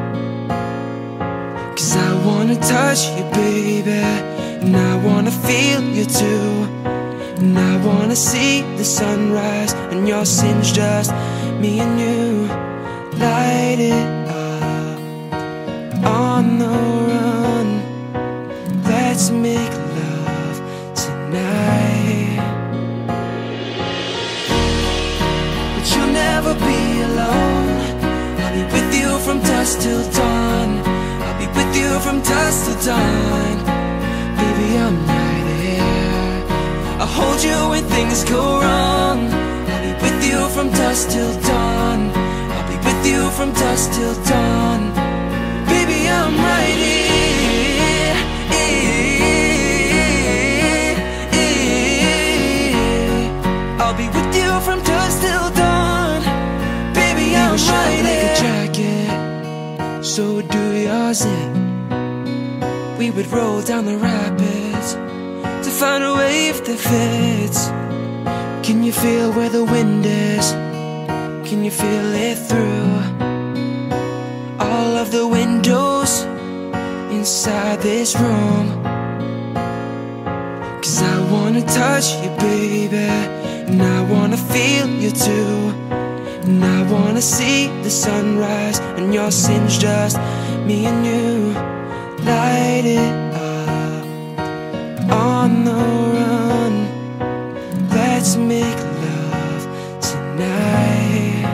S5: 'Cause I wanna touch you, baby, and I wanna feel you too. And I wanna see the sunrise and your sins, just me and you. Light it up on the run. Let's make love tonight. But you'll never be alone. I'll be with you from dusk till dawn. I'll be with you from dusk till dawn. Baby, I'm right here. I'll hold you when things go wrong. I'll be with you from dusk till dawn. I'll be with you from dusk till dawn. Baby, I'm right here. I'll be with you from dusk till dawn. Baby, I'm right here. Like a jacket, so do yours in. We would roll down the rapids to find a wave that fits. Can you feel where the wind is? Can you feel it through all of the windows
S6: inside this room. 'Cause I wanna touch you, baby, and I wanna feel you too. And I wanna see the sunrise and your sins, just me and you. Light it up on the run. Let's make love tonight.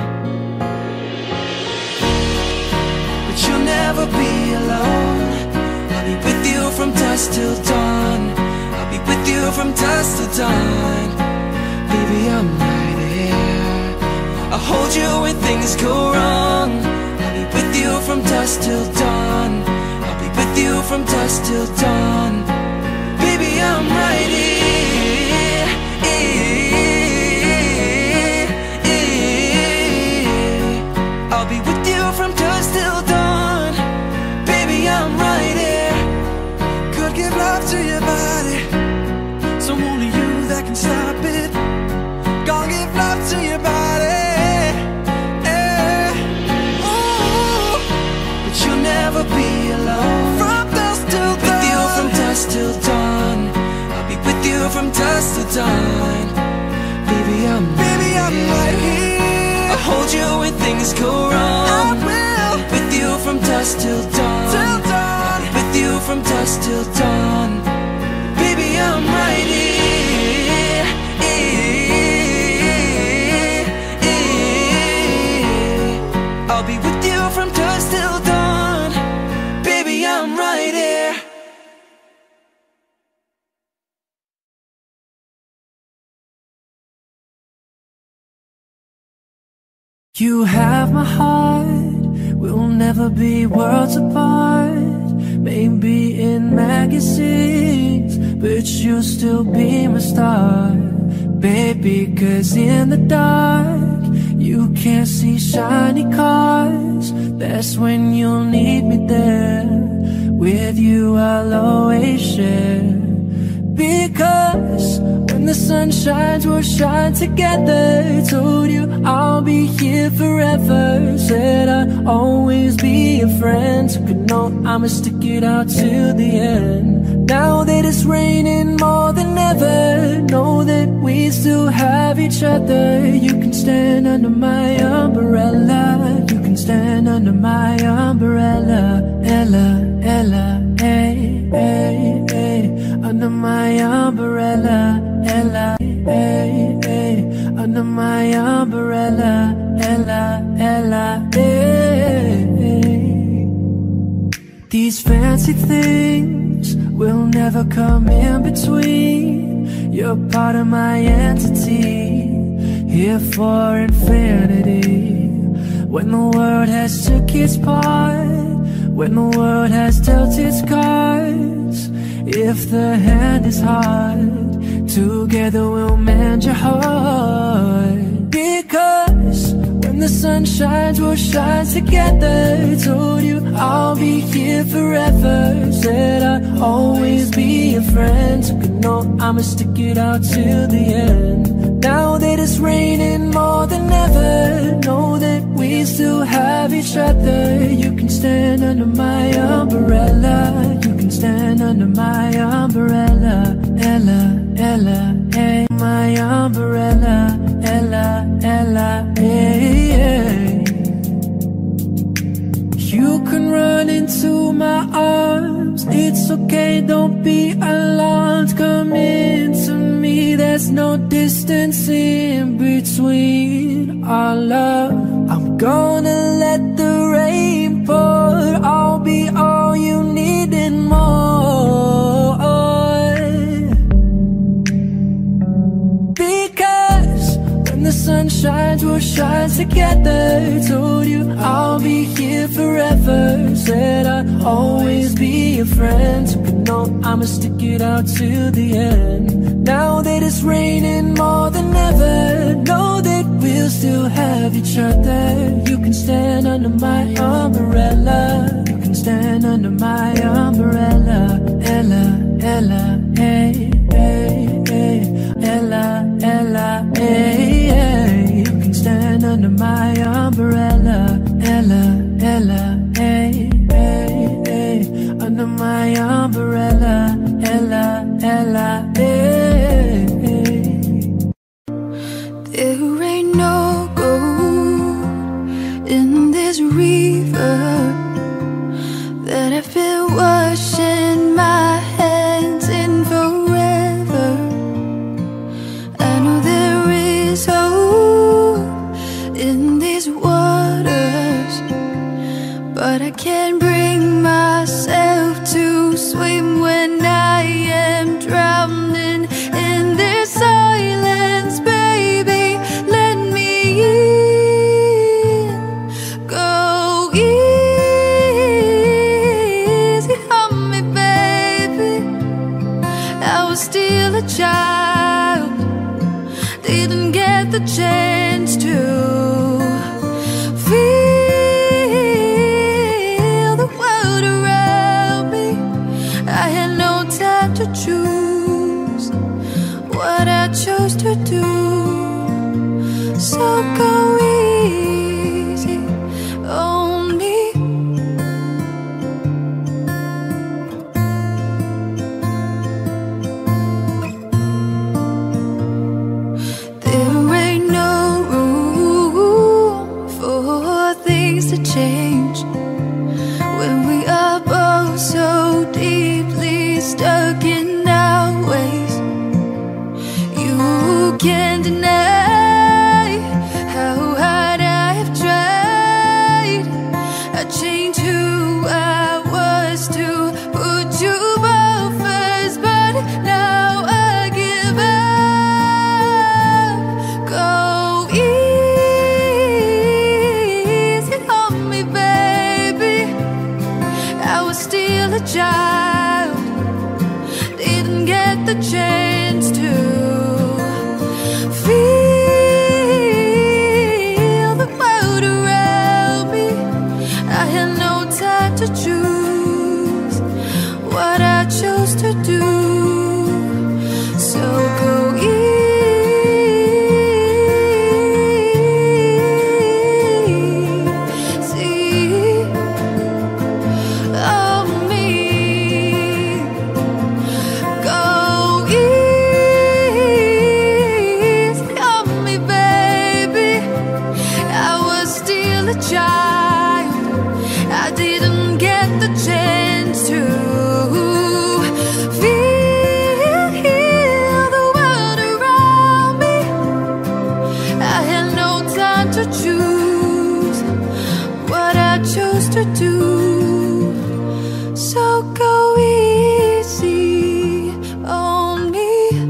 S6: But you'll never be alone. I'll be with you from dusk till dawn. I'll be with you from dusk till dawn. Baby, I'm right here. I'll hold you when things go wrong. I'll be with you from dusk till dawn. I'll be with you from dusk till dawn. Baby, I'm right here. I'll be with you from dusk till dawn. Baby, I'm right here.
S5: Could give love to your body, so only you that can stop it. Gonna give love to your body.
S6: Never be alone.
S5: From dusk till dawn.
S6: With you from dusk till dawn. I'll be with you from dusk till dawn. Baby, I'm
S5: right here.
S6: I'll hold you when things go wrong.
S5: I will.
S6: With you from dusk till dawn.
S5: Till dawn.
S6: I'll be with you from dusk till dawn. Baby, I'm right here. I'll be with you from dusk till dawn. Baby, I'm right here.
S7: You have my heart, we'll never be worlds apart. Maybe in magazines, but you'll still be my star. Baby, 'cause in the dark, you can't see shiny cars. That's when you'll need me there. With you I'll always share. Because when the sun shines, we'll shine together. Told you I'll be here forever. Said I'll always be a friend. So could know I'ma stick it out till the end. Now that it's raining more than ever, know that we still have each other. You can stand under my umbrella. You can stand under my umbrella. Ella, Ella, hey, hey, hey. Under my umbrella, Ella, hey, hey. Under my umbrella, Ella, Ella, hey, hey. These fancy things will never come in between. You're part of my entity, here for infinity. When the world has took its part, when the world has dealt its cards, if the hand is hard, together we'll mend your heart. Because when the sun shines, we'll shine together. Told you I'll be here forever. Said I'll always be a friend. So could know I'ma stick it out till the end. Now that it's raining more than ever, know that we still have each other. You can stand under my umbrella. You can stand under my umbrella. Ella, Ella, hey. My umbrella. Ella, Ella, hey, hey. You can run into my arms. It's okay, don't be alarmed. Come into me, there's no distance in between our love. I'm gonna let the rain pour. I'll be all you need and more. Because when the sun shines, we'll shine together. Told you I'll be here forever. Said I'll always be a friend. So could know I'ma stick it out till the end. Now that it's raining more than ever, know that we'll still have each other. You can stand under my umbrella. You can stand under my umbrella. Ella, Ella, hey, hey, hey. Ella, Ella, hey, hey. You can stand under my umbrella. Ella, Ella, hey, hey, hey. Under
S4: swim when I am drowning in this silence, baby. Let me in. Go easy on me, baby. I was still a child, didn't get the chance to feel the world around me. I had no time to choose what I chose to do. So go easy on me. There ain't no room for things to change when we are both so deeply stuck in our ways. You can't deny how hard I have tried. I changed who I was to put you both first, but now I give up. Go easy on me, baby. I was still a child, didn't get the chance to feel the world around me. I had no time to choose what I chose to do. So go easy on me. Go easy on me, baby. I was still a child, I didn't get the chance to feel the world around me. I had no time to choose what I chose to do. So go easy on me.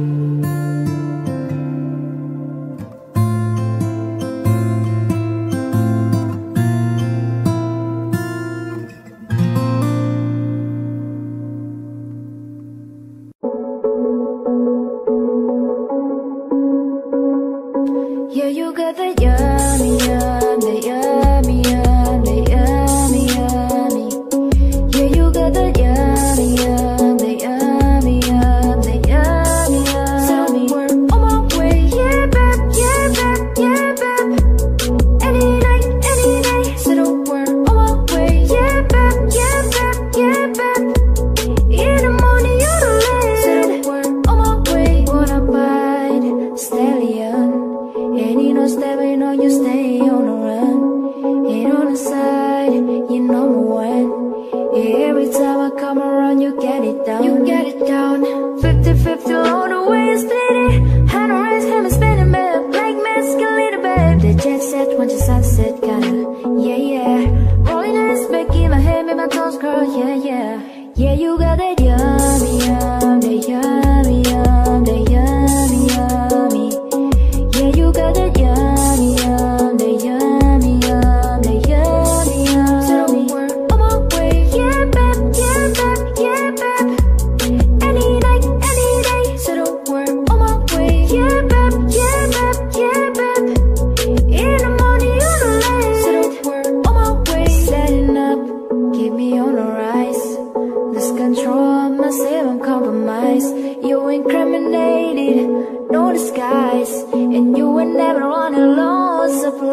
S1: Yeah, you got the yummy, yum, the yummy, yum, the yummy, yummy. Yeah, you got the yummy, yum, the yummy, yum, the yummy, yummy. So we're on my way, yeah, babe, yeah, babe, yeah, babe. Any night, so we're on my way, yeah, babe, yeah, babe, yeah, babe. In the morning, you're late, so we're on my way. Wanna bite, stallion. And you know, stepping on you, stay on the run. And on the side, you number one. Every time I come around, you get it down. You get it down. 50-50 all the way, you split it. Hand on raise, him and spinning, babe. Black masculine, babe. The jet set, once the sunset, kinda. Yeah, yeah. Rolling eyes back in my head, make my toes curl, yeah, yeah. Yeah, you got that yummy, yum, the yummy, yum, the yummy, yummy. Yeah, you got that yummy, yum, the yummy, yum, the yummy, yum. So we're on my way, yeah, babe, yeah, babe, yeah, babe. Any night, any day. So we're on my way, yeah, babe, yeah, babe, yeah, babe. In the morning, you're late. So we're on my way, setting up, keep me on the rise. Lose control of myself, I'm compromised. You incriminated, no disguise. And you were never on a low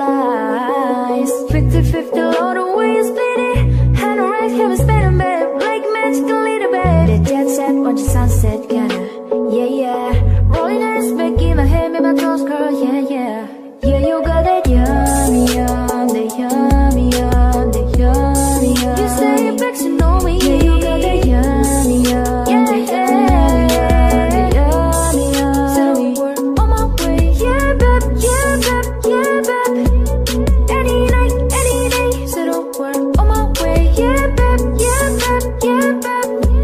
S1: supplies. 50-50 all the way, you split it. Hand on raise, him and spinning, babe. Like magical little babe. The jet set, watch the sunset, kinda. Yeah, yeah. Rolling eyes back in my head, make my toes curl, yeah, yeah. Yeah, you got that yummy, yum, the yummy, yum, the yummy, yum. You say you're vexing on me. Yeah, you got that yummy, yum, yeah, the yummy, yum. So we're on my way, yeah, babe, yeah, babe, yeah, babe. Any night, any day. So we're on my way, yeah, babe, yeah, babe, yeah, babe.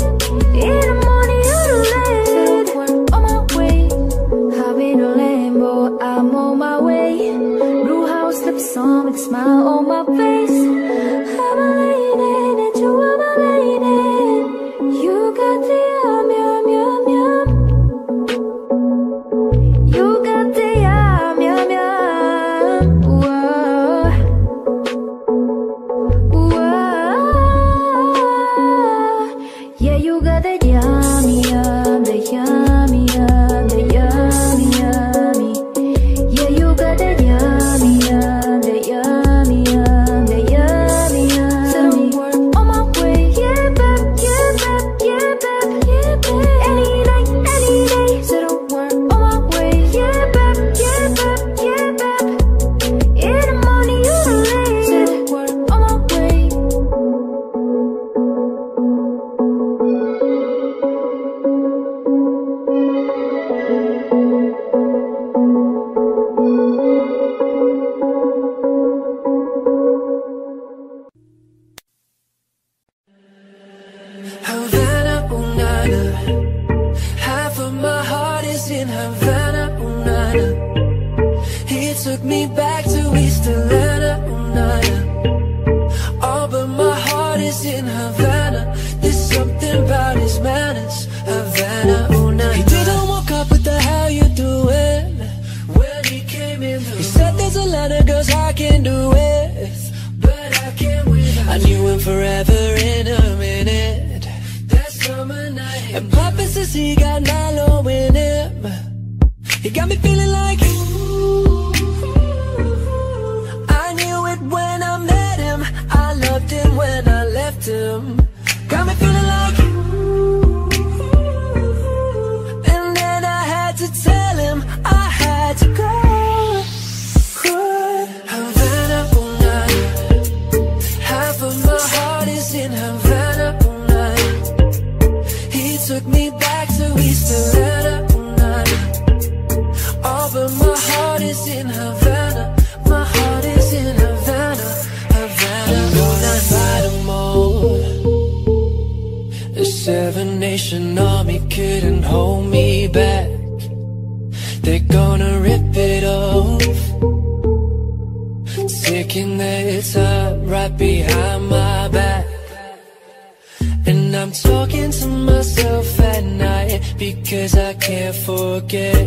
S6: Havana, ooh, nah, nah. He didn't walk up, what the hell you doing? When he came in, he said there's a lot of girls I can do with, but I can't with her. I knew him forever in a minute. That summer night, and Papa says he got Nalo in him. He got me feeling like I knew it when I met him. I loved him when I left him. Got me feeling like and then I had to tell him I had to go. Havana, ooh, nah. Half of my heart is in Havana, ooh, nah. He took me back to East Atlanta, ooh, nah. Oh, but my heart is in Havana. My heart is in Havana, Havana. I'm gonna fight them all. The Seven Nation Army couldn't hold me back. They're gonna rip it off, taking their time right behind my back. And I'm talking to myself at night because I can't forget.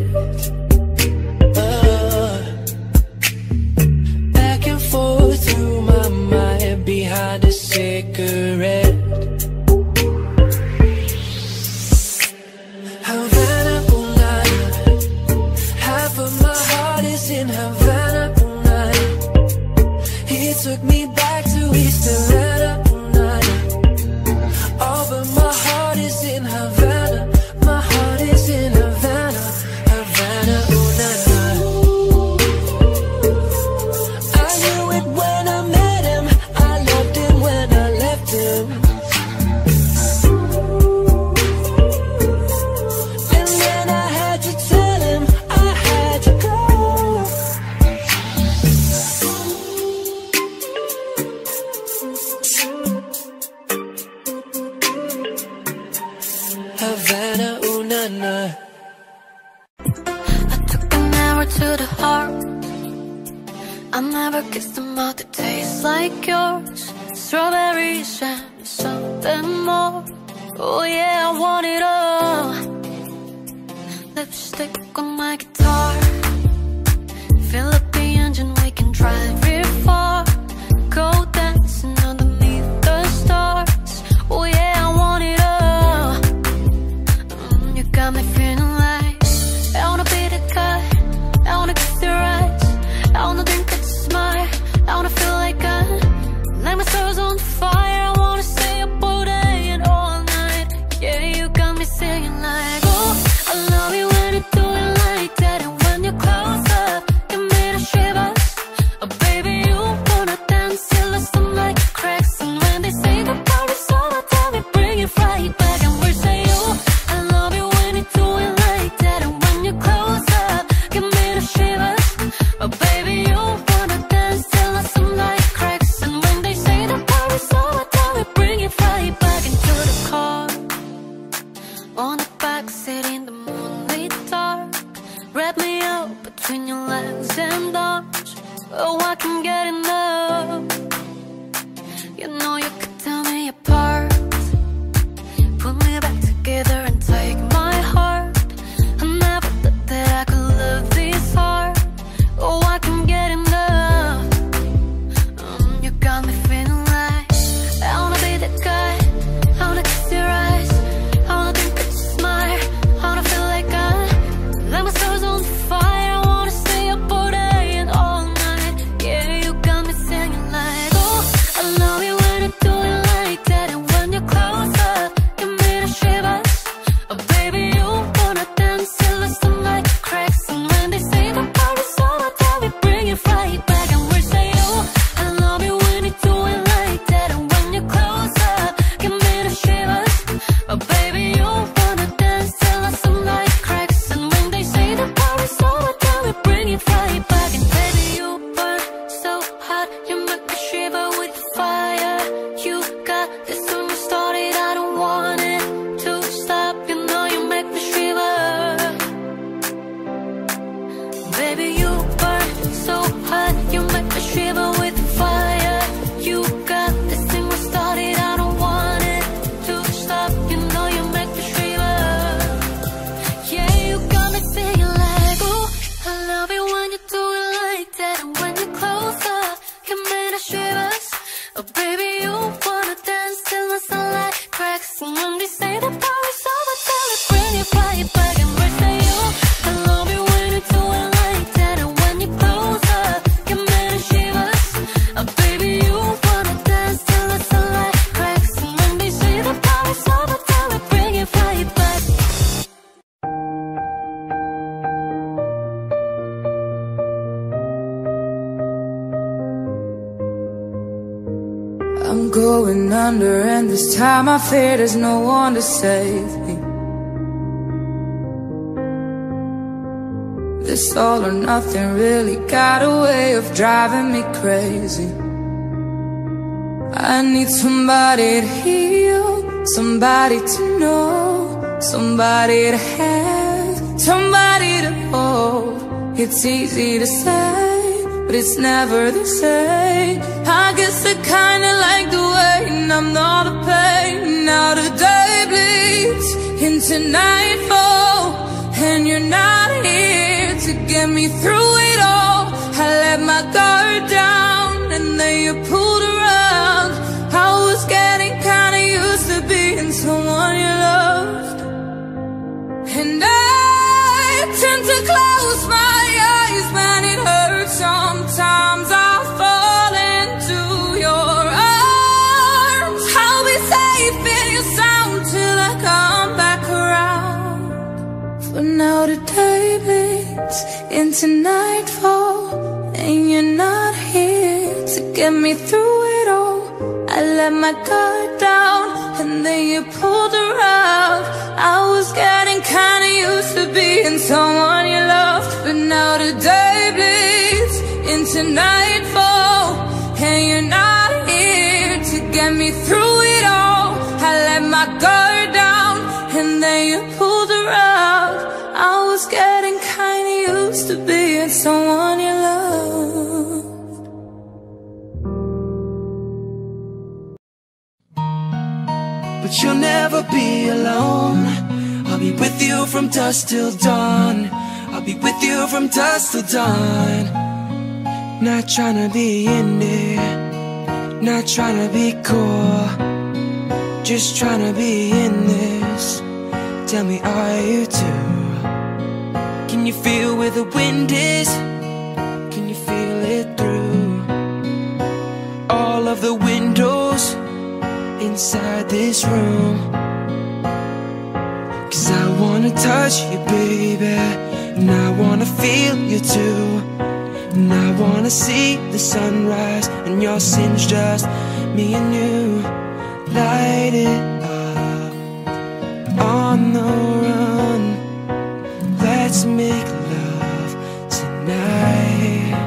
S6: Back and forth through my mind behind a cigarette. Havana, ooh, nah. Half of my heart is in Havana, ooh, nah. He took me back to East Atlanta, ooh, nah. Oh, but my heart is in Havana. My heart is in Havana, Havana, ooh, nah, nah. I knew it when I met him. I loved him when I left him. And then I had to tell him I had to go. Havana, ooh, nah, nah.
S2: I took an arrow to the heart. I never kissed a mouth that tastes like yours. Strawberries and something more. Oh yeah, I want it all. Lipstick on my guitar. Fill up the engine, we can drive it far. Go dancing underneath the stars. Oh yeah, I want it all. You got me feeling like I wanna be the guy. I wanna kiss your eyes. I wanna drink at the smile. I wanna feel like I light my stars on fire. I wanna stay up all day and all night. Yeah, you got me singing like, oh, I love you when you do it like that. And when you're close up, give me the shivers. Oh baby, you wanna dance till the sunlight cracks. And when they say the power is over, tell me bring it right back. And we're saying, oh, I love you when you do it like that. And when you're close up, give me the shivers. Oh baby, you wanna dance till the sunlight cracks. And when they say the power is over, tell me bring it right back into the car. On the backseat in the moonlit dark. Wrap me up between your legs and arms. Oh, I can get enough. You know you could tear me apart. Put me back together and take my heart. I never thought that I could love this hard. Oh, I can get enough. You got me feeling like I wanna be that guy. I wanna kiss your eyes. I wanna drink at your smile. I wanna feel like I light my stars on fire. I wanna stay up all day and all night. Yeah, you got me singing like, oh, I love you when you
S4: going under, and this time I fear there's no one to save me. This all or nothing really got a way of driving me crazy. I need somebody to heal, somebody to know, somebody to have, somebody to hold. It's easy to say, but it's never the same. I guess I kinda like the waiting, I'm not a pain. Now the day bleeds into nightfall, and you're not here to get me through it all. I let my guard down, and then you pulled around. I was getting kinda used to being someone you loved, and I tend to close my eyes when it hurts. Sometimes I fall into your arms. I'll be safe in your sound till I come back around. For now the day bleeds into nightfall, and you're not here to get me through it all. I let my guard down, and then you pulled around. I was getting kinda used to being someone you loved, but now the day bleeds into nightfall, and you're not here to get me through it all. I let my guard down, and then you pulled around. I was getting kinda used to being someone you loved.
S6: But you'll never be alone. I'll be with you from dusk till dawn. I'll be with you from dusk till dawn. Not trying to be in there, not trying to be cool, just trying to be in this. Tell me, are you too? Can you feel where the wind is? Can you feel it through all of the windows inside this room? 'Cause I wanna touch you, baby, and I wanna feel you too. And I wanna see the sunrise, and your sins just me and you. Light it up on the run. Let's make love tonight.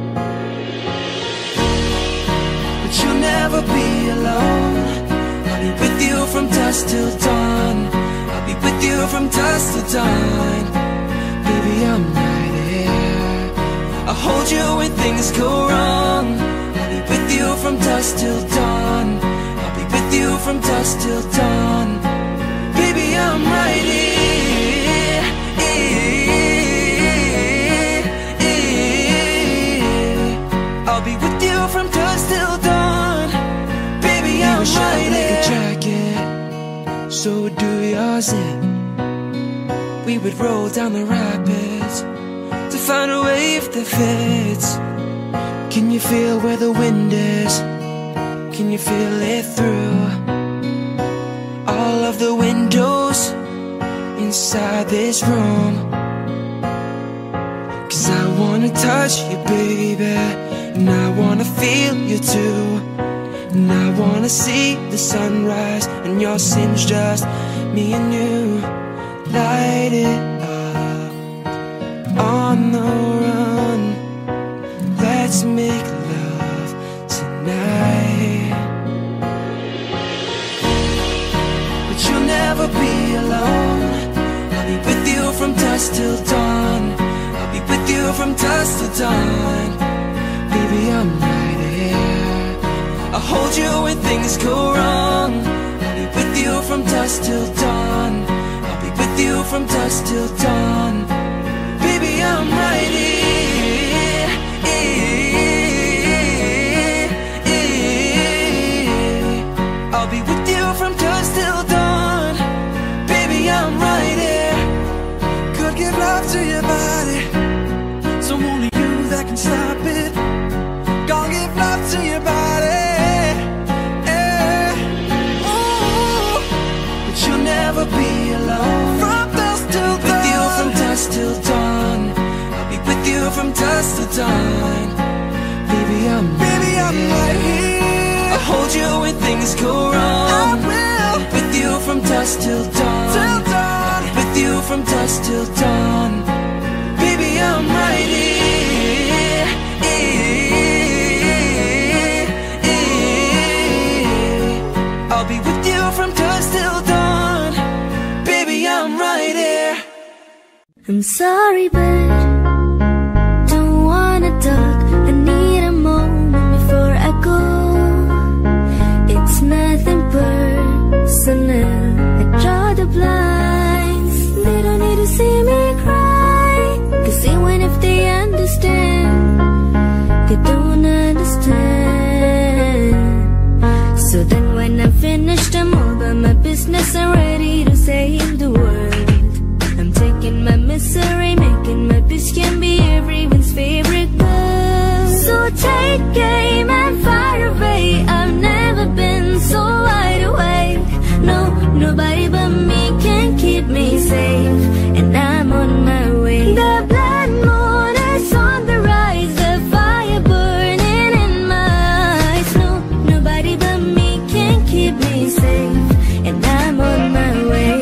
S6: But you'll never be alone. I'll be with you from dusk till dawn. I'll be with you from dusk till dawn. Baby, I'm right here. I'll hold you when things go wrong. I'll be with you from dusk till dawn. I'll be with you from dusk till dawn. Baby, I'm right here. I'll be with you from dusk till dawn. Baby, I'm right here. Like a jacket, so do yours in. We would roll down the rapids to find a wave that fits. Can you feel where the wind is? Can you feel it through all of the windows inside this room? 'Cause I wanna touch you, baby, and I wanna feel you too. And I wanna see the sunrise, and your sins just me and you. Light it up on the run. Let's make love tonight. But you'll never be alone. I'll be with you from dusk till dawn. I'll be with you from dusk till dawn. Baby, I'm right here. I'll hold you when things go wrong. I'll be with you from dusk till dawn. I'll be with you from dusk till dawn. Baby, I'm right here. I'll be with you from dusk till dawn. Baby, I'm right here.
S5: Could give love to your body, so only you that can stop it. Gonna give love to your body, yeah. Ooh.
S6: But you'll never be alone.
S5: From dusk till dawn.
S6: With you from dusk till dawn. I'll be with you from dusk till dawn. Baby, I'm right here. I'll hold you with things go wrong, I'll be with you from dusk till dawn. I'll be with you from dusk till dawn. Baby, I'm right here. I'll be with you from dusk till dawn. Baby, I'm right here.
S1: I'm sorry, but don't wanna talk. I need a moment before I go. It's nothing personal. I draw the blinds. They don't need to see me cry, 'cause even if they understand, they don't understand. So then when I'm finished, I'm all about my business. I'm ready to save the world. I'm taking my misery, making my bitch can be everyone's favorite girl. So take aim and fire away. I've never been so wide awake. No, nobody but me can keep me safe, and I'm on my way. The blood moon is on the rise, the fire burning in my eyes. No, nobody but me can keep me safe, and I'm on my way.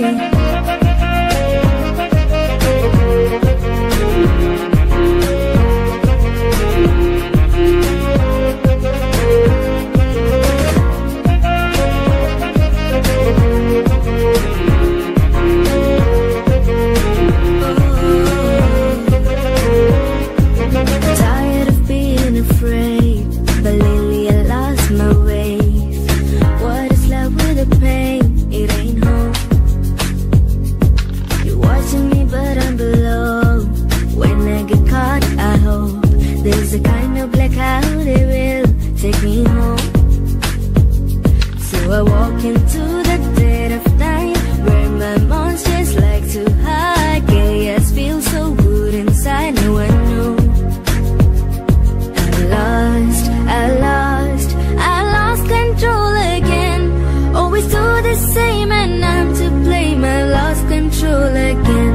S1: Tired of being afraid, but lately I lost my way. What is love with the pain? It ain't home. You're watching me, but I'm below. When I get caught, I hope there's a kind of blackout that will take me home. So I walk into the dead of night, where my monsters like to hide. Chaos feels so good inside, no one knows. I lost control again. Always do the same and I'm to blame. I lost control again.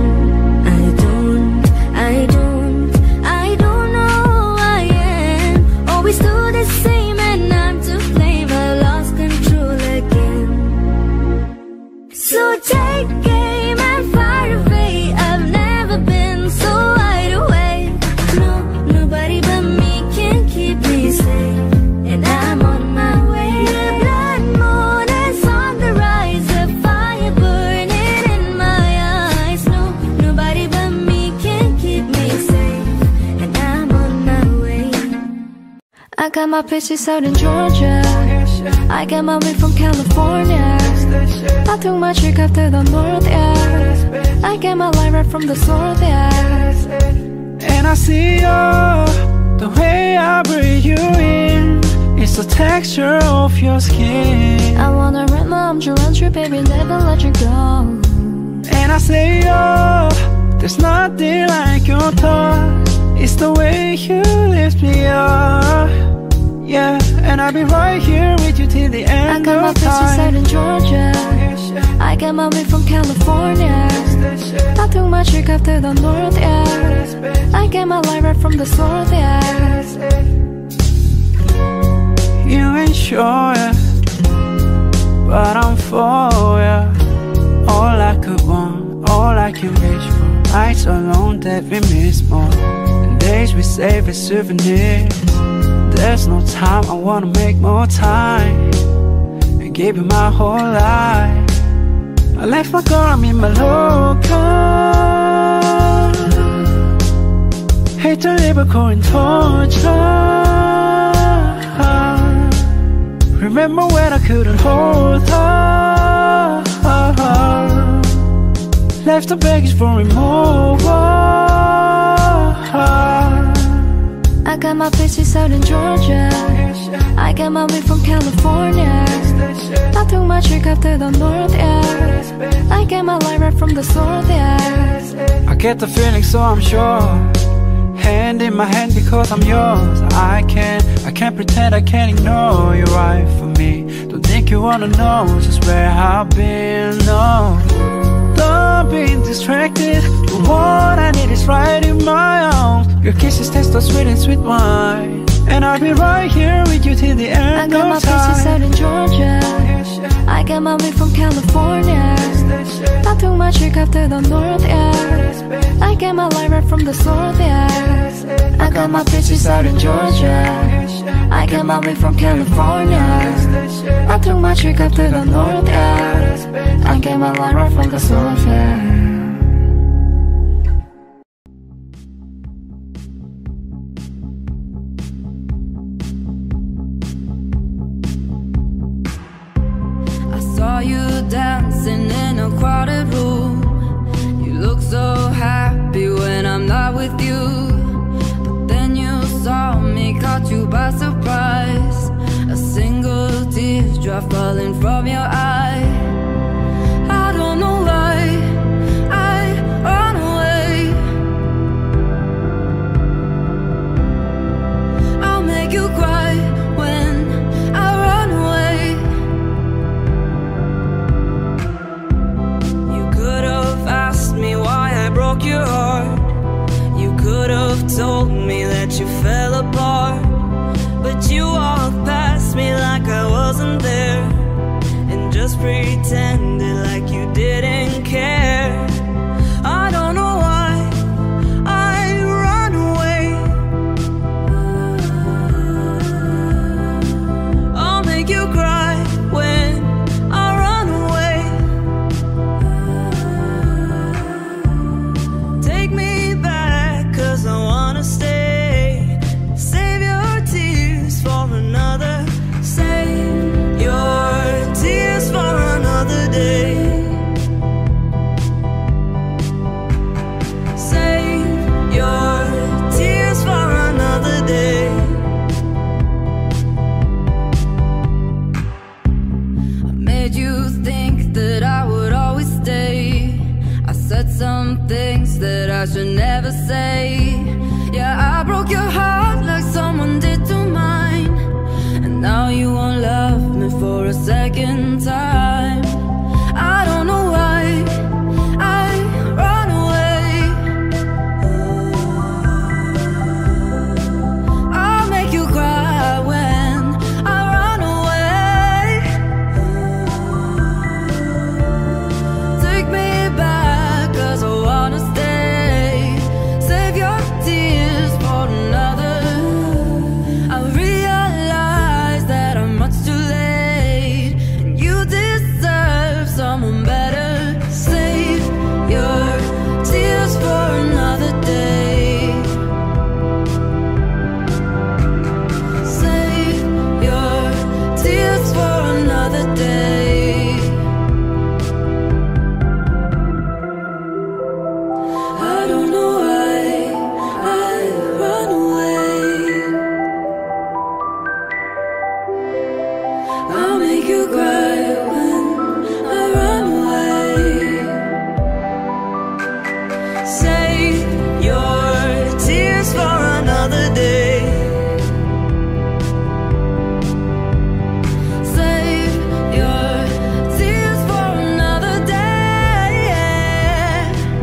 S1: I don't know who I am. Always do the same and I'm to blame. I lost control again. So take aim and fire away. I've never been so wide awake. No, nobody but me can keep me safe, and I'm on my way. The blood moon is on the rise, the fire burning in my eyes. No, nobody but me can keep me safe, and I'm on my way. I got my pieces out in Georgia. I got my weed from California. I took my chick up to the north, yeah. I get my light right from the source, yeah.
S7: And I see you, the way I breathe you in. It's the texture of your skin.
S1: I wanna wrap my arms around you, baby, never let you go.
S7: And I say, oh, there's nothing like your touch. It's the way you lift me up, yeah. And I'll be right here with you till the end of time.
S1: I got my pieces out in Georgia. I got my weed from California. I took my chick up to the north, yeah. I get my light right from the source, yeah.
S7: You ain't sure, yeah, but I'm for ya. All I could want, all I can reach for. Nights alone that we miss more, and days we save as souvenirs. There's no time, I wanna make more time and give you my whole life. I left my girl, I'm in my local. Hate to live a cold torture. Remember when I couldn't hold her, left the baggage for removal.
S1: I got my pieces out in Georgia. I got my weed from California. I took my chick up to the north, yeah. I get my light right from the source, yeah.
S7: I get the feeling, so I'm sure. Hand in my hand because I'm yours. I can't pretend, I can't ignore you right for me. Don't think you wanna know just where I've been, no. Don't be distracted, the one I need is right in my arms. Your kisses taste so sweet and sweet wine, and I'll be right here with you till the end of time.
S1: I got my places out in Georgia, I got my weed from California. I took my chick after the north, yeah. I get my light right from the south, yeah. I got my bitches out in Georgia, I get my weed from California. I took my chick after the north, yeah. I get my light right from the south, yeah.
S4: Saw you dancing in a crowded room. You look so happy when I'm not with you. But then you saw me, caught you by surprise. A single teardrop falling from your eye. I don't know why I run away. I'll make you cry when I run away. Asked me why I broke your heart. You could have told me that you fell apart, but you walked past me like I wasn't there, and just pretended like you didn't care. I don't know why I run away. I'll make you cry when I run away. Take me back, 'cause I wanna stay. Save your tears for another. Save your tears for another day. Save your tears for another day. I made you think that I would always stay. I said some things that I should never say. Yeah, I broke your heart like someone did to mine, and now you won't love me for a second time. I don't know why I run away. I'll make you cry when I run away. Take me back, 'cause I wanna stay. Save your tears for another. I realize that I'm much too late, and you deserve someone better. Save your tears for another day. Save your tears for another day. I don't know why I run away. I'll make you cry when I run away. Save your tears for another day. Save your tears for another day.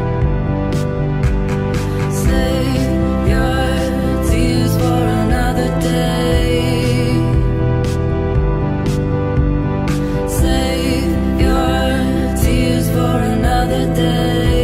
S4: Save your tears for another day. Save your tears for another day.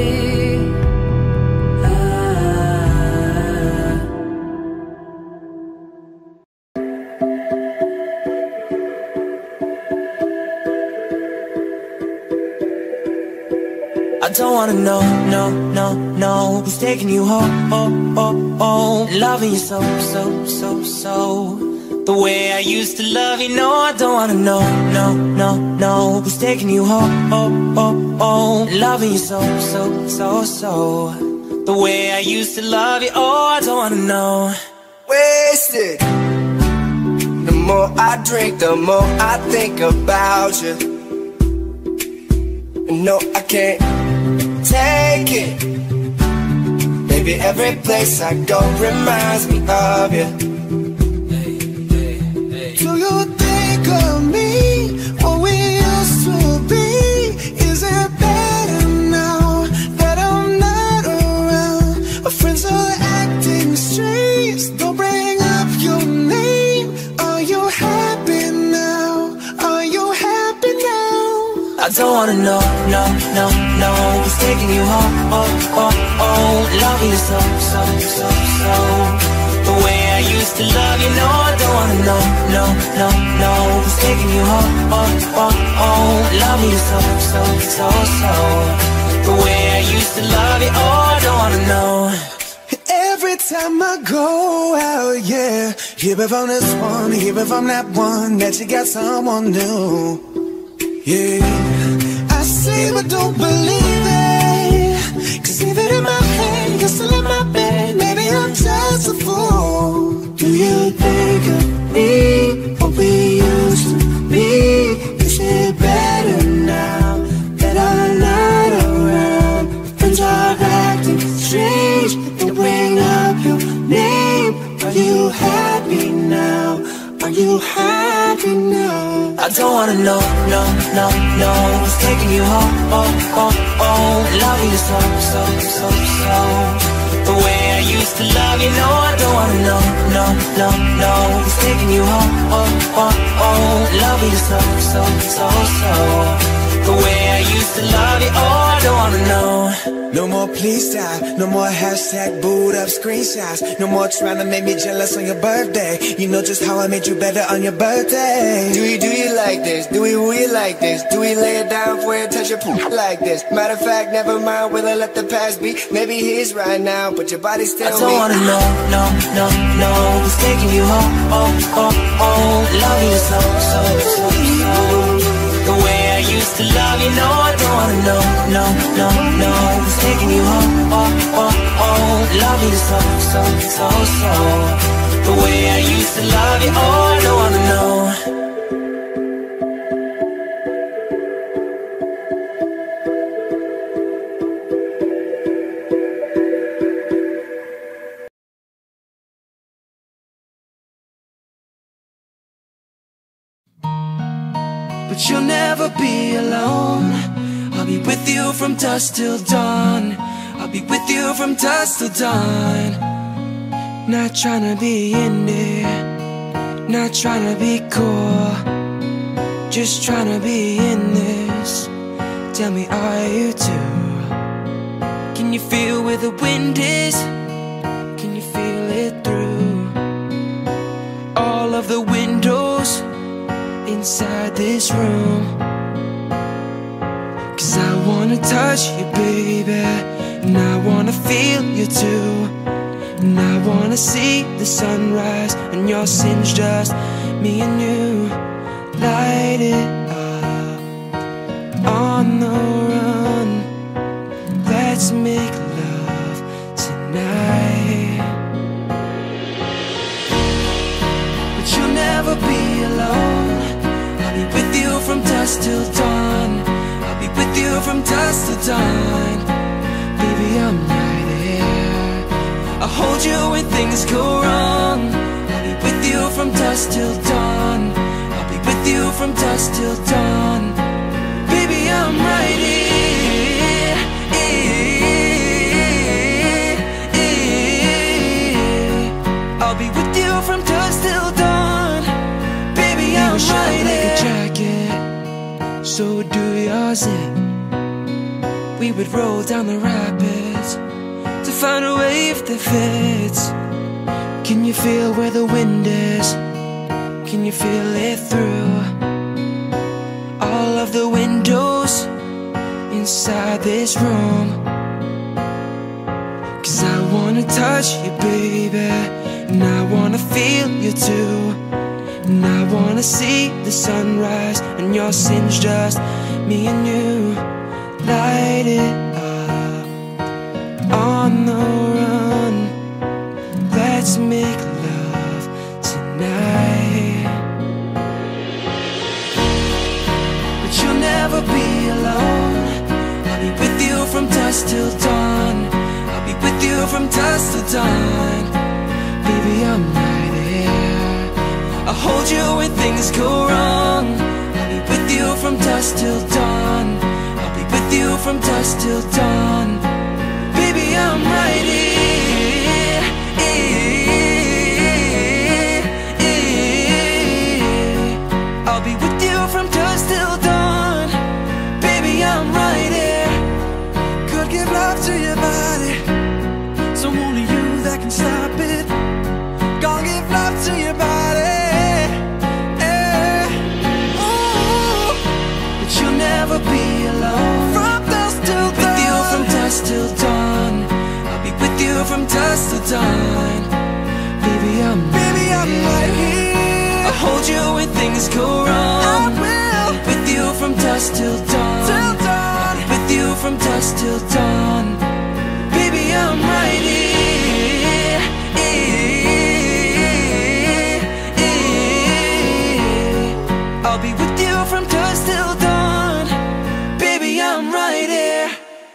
S3: I don't wanna know, no, no, no, who's taking you home, oh, oh, oh. Loving you so, so, so, so, the way I used to love you. No, I don't wanna know, no, no, no, who's taking you home, oh, oh, oh. Loving you so, so, so, so, the way I used to love you. Oh, I don't wanna know.
S8: Wasted. The more I drink, the more I think about you. No, I can't take it. Baby, every place I go reminds me of you.
S5: Do you think of me, what we used to be? Is it better now that I'm not around? Our friends are acting strange, don't bring up your name.
S6: don't wanna know, no, no, no, who's taking you home, oh, oh, oh. Loving you so, so, so, so. The way I used to love you, no, I don't wanna know, no, no, no, who's taking you home, oh, oh, oh. Loving you so, so, so, so. The way I used to love you, oh, I don't wanna know.
S5: Every time I go out, yeah, hear it from this one, hear it from that one, that you got someone new. Yeah, I see but don't believe it, 'cause even in my head, you're still in my bed. Maybe I'm just a fool. Do you think of me, what we used to be? Is it better now that I'm not around? Friends are acting strange, they bring up your name. Are you happy now? Are you happy now?
S6: I don't wanna know, no, no, no, who's taking you home, oh, oh, oh. Loving you so, so, so, so. The way I used to love you, no, I don't wanna know, no, no, no, who's taking you home, oh, oh, oh. Loving you so, so, so, so. The way I used to love you, oh, I don't wanna know.
S5: No more please stop, no more hashtag booed up screenshots. No more trying to make me jealous on your birthday. You know just how I made you better on your birthday.
S8: Do you like this? Do we like this? Do we lay it down for you, touch your poop like this? Matter of fact, never mind, will I let the past be? Maybe he's right now, but your body's still
S6: I don't wanna know, no, no, no, who's taking you home, oh, oh, oh. Loving you so, so, so, so. The way I used to love you, no, I don't wanna know, no, no, no, who's taking you home, oh, oh, oh. Loving you so, so, so, so. The way I used to love you, oh, I don't wanna know. But you'll never be alone. I'll be with you from dusk till dawn. I'll be with you from dusk till dawn. Not trying to be in there, not trying to be cool, just trying to be in this. Tell me, are you too? Can you feel where the wind is? Can you feel it through all of the windows inside this room? 'Cause I wanna touch you, baby, and I wanna feel you too. And I wanna see the sunrise and your sins, just me and you. Light it up on the run. Let's make love tonight. But you'll never be alone. I'll be with you from dusk till dawn. I'll be with you from dusk till dawn. Baby, I'm right here. I'll hold you when things go wrong. I'll be with you from dusk till dawn. I'll be with you from dusk till dawn. Baby, I'm right here. I'll be with you from dusk till dawn. Baby, I'm right here. Like a jacket, so do yours in. We would roll down the rapids to find a wave that fits. Can you feel where the wind is? Can you feel it through all of the windows inside this room? 'Cause I wanna touch you, baby, and I wanna feel you too. And I wanna see the sunrise and your sins, just me and you. Light it up on the run. Let's make love tonight. But you'll never be alone. I'll be with you from dusk till dawn. I'll be with you from dusk till dawn. Baby, I'm right here. I'll hold you when things go wrong. I'll be with you from dusk till dawn. I'll be with you from dusk till dawn. Baby, I'm right here. I'll be with you from dusk till dawn. Baby,
S3: love to your body, so only you that can stop it. Gonna give love to your body, ooh. But you'll never be alone. From dusk till dawn. With you from dusk till dawn. I'll be with you from dusk till dawn. Baby, I'm right here. I'll hold you when things go wrong. I will. With you from dusk till dawn. Till dawn. I'll be with you from dusk till dawn. Baby, I'm right here. I'll be with you from dusk till dawn. Baby, I'm right here.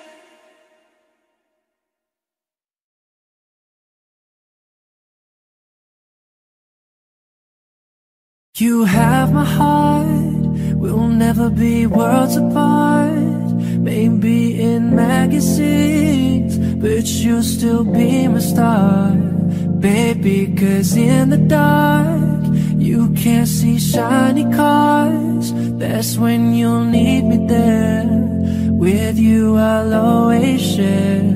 S7: You have my heart, we'll never be worlds apart. Maybe in magazines, but you'll still be my star. Baby, 'cause in the dark, you can't see shiny cars. That's when you'll need me there. With you I'll always share.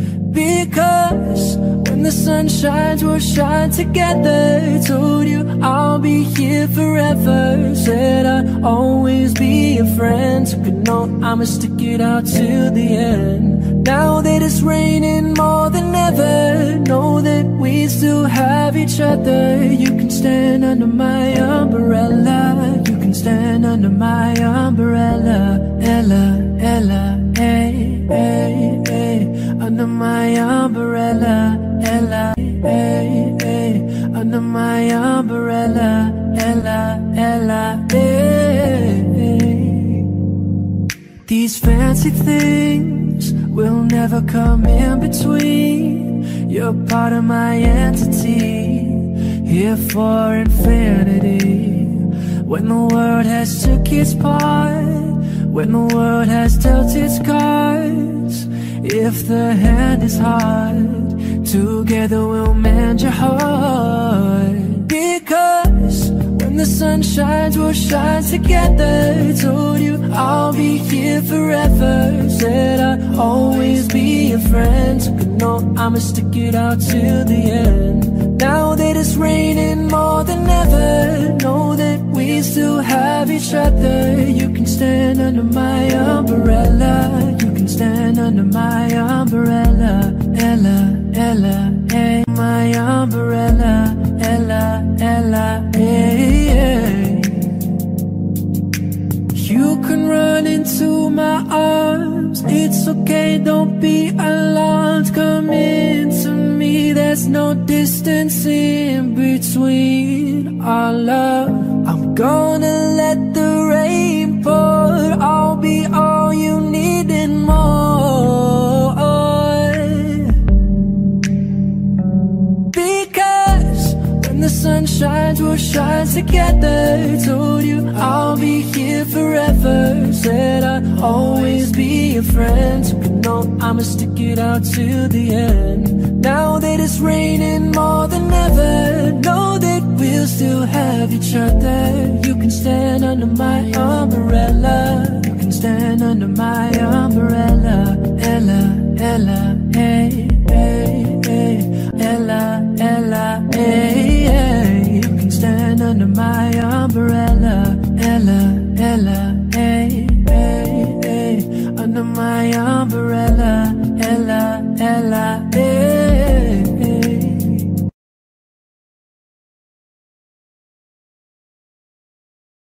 S7: Because when the sun shines, we'll shine together. Told you I'll be here forever. Said I'd always be a friend. So good know I'ma stick it out till the end. Now that it's raining more than ever, know that we still have each other. You can stand under my umbrella. You can stand under my umbrella. Ella, Ella, hey, hey, hey. Under my umbrella, Ella, hey, hey. Under my umbrella, Ella, Ella, hey, hey. These fancy things will never come in between. You're part of my entity, here for infinity. When the world has took its part, when the world has dealt its cards, if the hand is hard, together we'll mend your heart. Because when the sun shines, we'll shine together. Told you I'll be here forever. Said I'd always be a friend. So good know I'ma stick it out till the end. Now that it's raining more than ever, know that we still have each other. You can stand under my umbrella. You can stand under my umbrella. Ella, Ella, hey. My umbrella. Ella, Ella, hey, hey. You can run into my arms. It's okay, don't be alarmed. Come into me, there's no distance in between our love. I'm gonna let the rain pour. I'll be all you need and more. Because when the sun shines, we'll shine together. Told you I'll be here forever. Said I'd always be a friend. So good know I'ma stick it out till the end. Now that it's raining more than ever, know that we'll still have each other. You can stand under my umbrella. You can stand under my umbrella. Ella, Ella, hey, hey, hey. Ella, Ella, hey, hey. You can stand under my umbrella. Ella, Ella, hey, hey, hey. Under my umbrella. Ella, Ella,